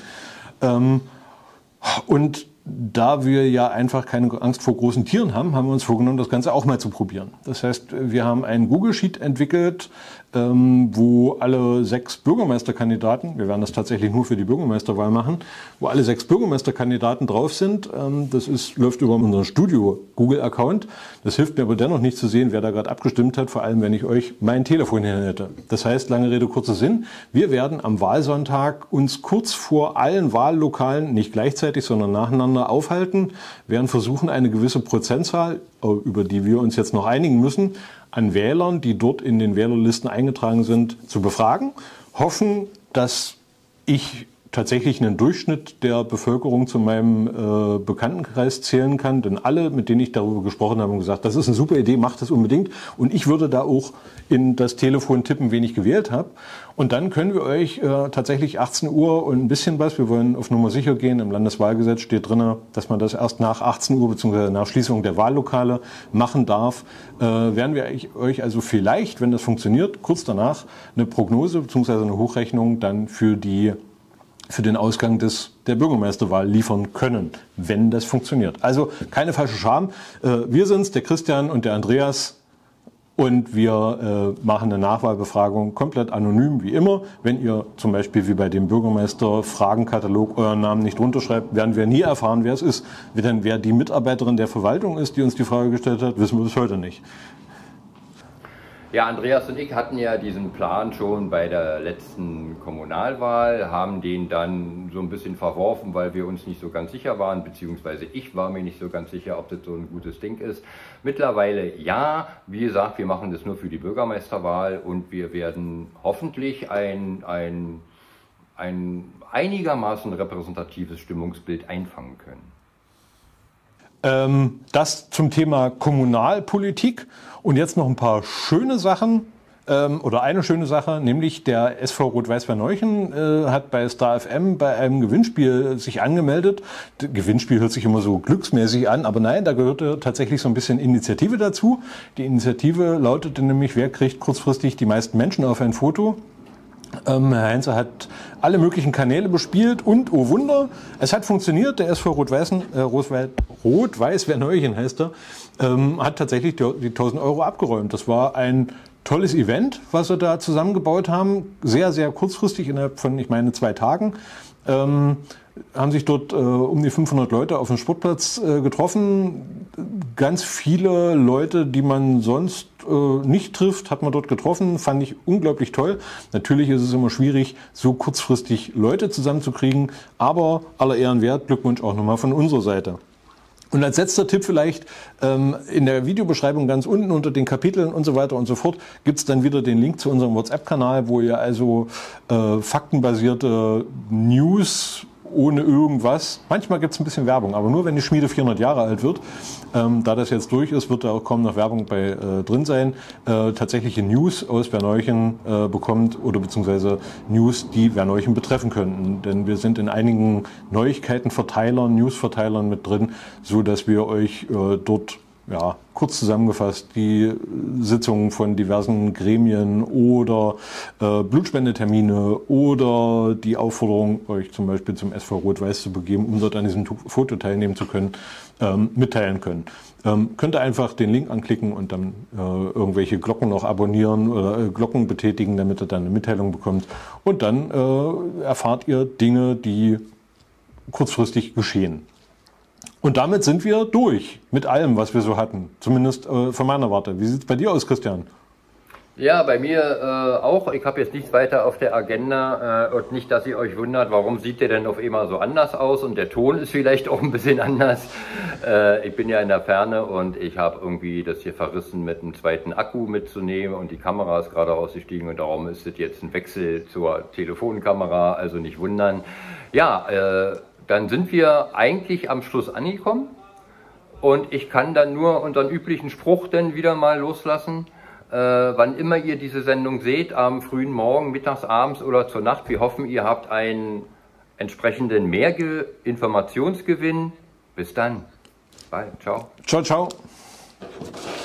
Und da wir ja einfach keine Angst vor großen Tieren haben, haben wir uns vorgenommen, das Ganze auch mal zu probieren. Das heißt, wir haben einen Google Sheet entwickelt, wo alle 6 Bürgermeisterkandidaten, wir werden das tatsächlich nur für die Bürgermeisterwahl machen, wo alle 6 Bürgermeisterkandidaten drauf sind. Das läuft über unseren Studio-Google-Account. Das hilft mir aber dennoch nicht zu sehen, wer da gerade abgestimmt hat, vor allem wenn ich euch mein Telefon hier hätte. Das heißt, lange Rede, kurzer Sinn, wir werden am Wahlsonntag uns kurz vor allen Wahllokalen, nicht gleichzeitig, sondern nacheinander aufhalten, werden versuchen, eine gewisse Prozentzahl, über die wir uns jetzt noch einigen müssen, an Wählern, die dort in den Wählerlisten eingetragen sind, zu befragen. Hoffen, dass ich tatsächlich einen Durchschnitt der Bevölkerung zu meinem Bekanntenkreis zählen kann. Denn alle, mit denen ich darüber gesprochen habe, haben gesagt, das ist eine super Idee, macht das unbedingt. Und ich würde da auch in das Telefon tippen, wen ich gewählt habe. Und dann können wir euch tatsächlich 18 Uhr und ein bisschen was, wir wollen auf Nummer sicher gehen, im Landeswahlgesetz steht drin, dass man das erst nach 18 Uhr bzw. nach Schließung der Wahllokale machen darf, werden wir euch also vielleicht, wenn das funktioniert, kurz danach eine Prognose bzw. eine Hochrechnung dann für den Ausgang der Bürgermeisterwahl liefern können, wenn das funktioniert. Also keine falsche Scham. Wir sind's, der Christian und der Andreas, und wir machen eine Nachwahlbefragung komplett anonym, wie immer. Wenn ihr zum Beispiel wie bei dem Bürgermeister-Fragenkatalog euren Namen nicht runterschreibt, werden wir nie erfahren, wer es ist. Denn wer die Mitarbeiterin der Verwaltung ist, die uns die Frage gestellt hat, wissen wir bis heute nicht. Ja, Andreas und ich hatten ja diesen Plan schon bei der letzten Kommunalwahl, haben den dann so ein bisschen verworfen, weil wir uns nicht so ganz sicher waren, beziehungsweise ich war mir nicht so ganz sicher, ob das so ein gutes Ding ist. Mittlerweile ja, wie gesagt, wir machen das nur für die Bürgermeisterwahl und wir werden hoffentlich ein einigermaßen repräsentatives Stimmungsbild einfangen können. Das zum Thema Kommunalpolitik. Und jetzt noch ein paar schöne Sachen, oder eine schöne Sache, nämlich der SV Rot-Weiß Verneuchen hat bei Star FM bei einem Gewinnspiel sich angemeldet. Gewinnspiel hört sich immer so glücksmäßig an, aber nein, da gehörte tatsächlich so ein bisschen Initiative dazu. Die Initiative lautete nämlich, wer kriegt kurzfristig die meisten Menschen auf ein Foto? Herr Heinze hat alle möglichen Kanäle bespielt und, oh Wunder, es hat funktioniert. Der SV Rot-Weiß Verneuchen heißt er, hat tatsächlich die 1.000 Euro abgeräumt. Das war ein tolles Event, was wir da zusammengebaut haben. Sehr, sehr kurzfristig, innerhalb von, ich meine, 2 Tagen. Haben sich dort um die 500 Leute auf dem Sportplatz getroffen. Ganz viele Leute, die man sonst nicht trifft, hat man dort getroffen. Fand ich unglaublich toll. Natürlich ist es immer schwierig, so kurzfristig Leute zusammenzukriegen. Aber aller Ehren wert, Glückwunsch auch nochmal von unserer Seite. Und als letzter Tipp vielleicht, in der Videobeschreibung ganz unten unter den Kapiteln und so weiter und so fort gibt's dann wieder den Link zu unserem WhatsApp-Kanal, wo ihr also faktenbasierte News ohne irgendwas, manchmal gibt's ein bisschen Werbung, aber nur wenn die Schmiede 400 Jahre alt wird. Da das jetzt durch ist, wird da auch kaum noch Werbung bei drin sein. Tatsächliche News aus Verneuchen bekommt oder beziehungsweise News, die Verneuchen betreffen könnten. Denn wir sind in einigen Neuigkeitenverteilern, Newsverteilern mit drin, so dass wir euch dort kurz zusammengefasst die Sitzungen von diversen Gremien oder Blutspendetermine oder die Aufforderung, euch zum Beispiel zum SV Rot-Weiß zu begeben, um dort an diesem Foto teilnehmen zu können, mitteilen können. Könnt ihr einfach den Link anklicken und dann irgendwelche Glocken noch abonnieren oder Glocken betätigen, damit ihr dann eine Mitteilung bekommt. Und dann erfahrt ihr Dinge, die kurzfristig geschehen. Und damit sind wir durch mit allem, was wir so hatten. Zumindest von meiner Warte. Wie sieht es bei dir aus, Christian? Ja, bei mir auch. Ich habe jetzt nichts weiter auf der Agenda und nicht, dass ihr euch wundert, warum sieht der denn auf einmal so anders aus und der Ton ist vielleicht auch ein bisschen anders. Ich bin ja in der Ferne und ich habe irgendwie das hier verrissen, mit einem zweiten Akku mitzunehmen und die Kamera ist gerade ausgestiegen und darum ist es jetzt ein Wechsel zur Telefonkamera, also nicht wundern. Ja, dann sind wir eigentlich am Schluss angekommen und ich kann dann nur unseren üblichen Spruch dann wieder mal loslassen. Wann immer ihr diese Sendung seht, am frühen Morgen, mittags, abends oder zur Nacht, wir hoffen, ihr habt einen entsprechenden Informationsgewinn. Bis dann. Bye. Ciao. Ciao, ciao.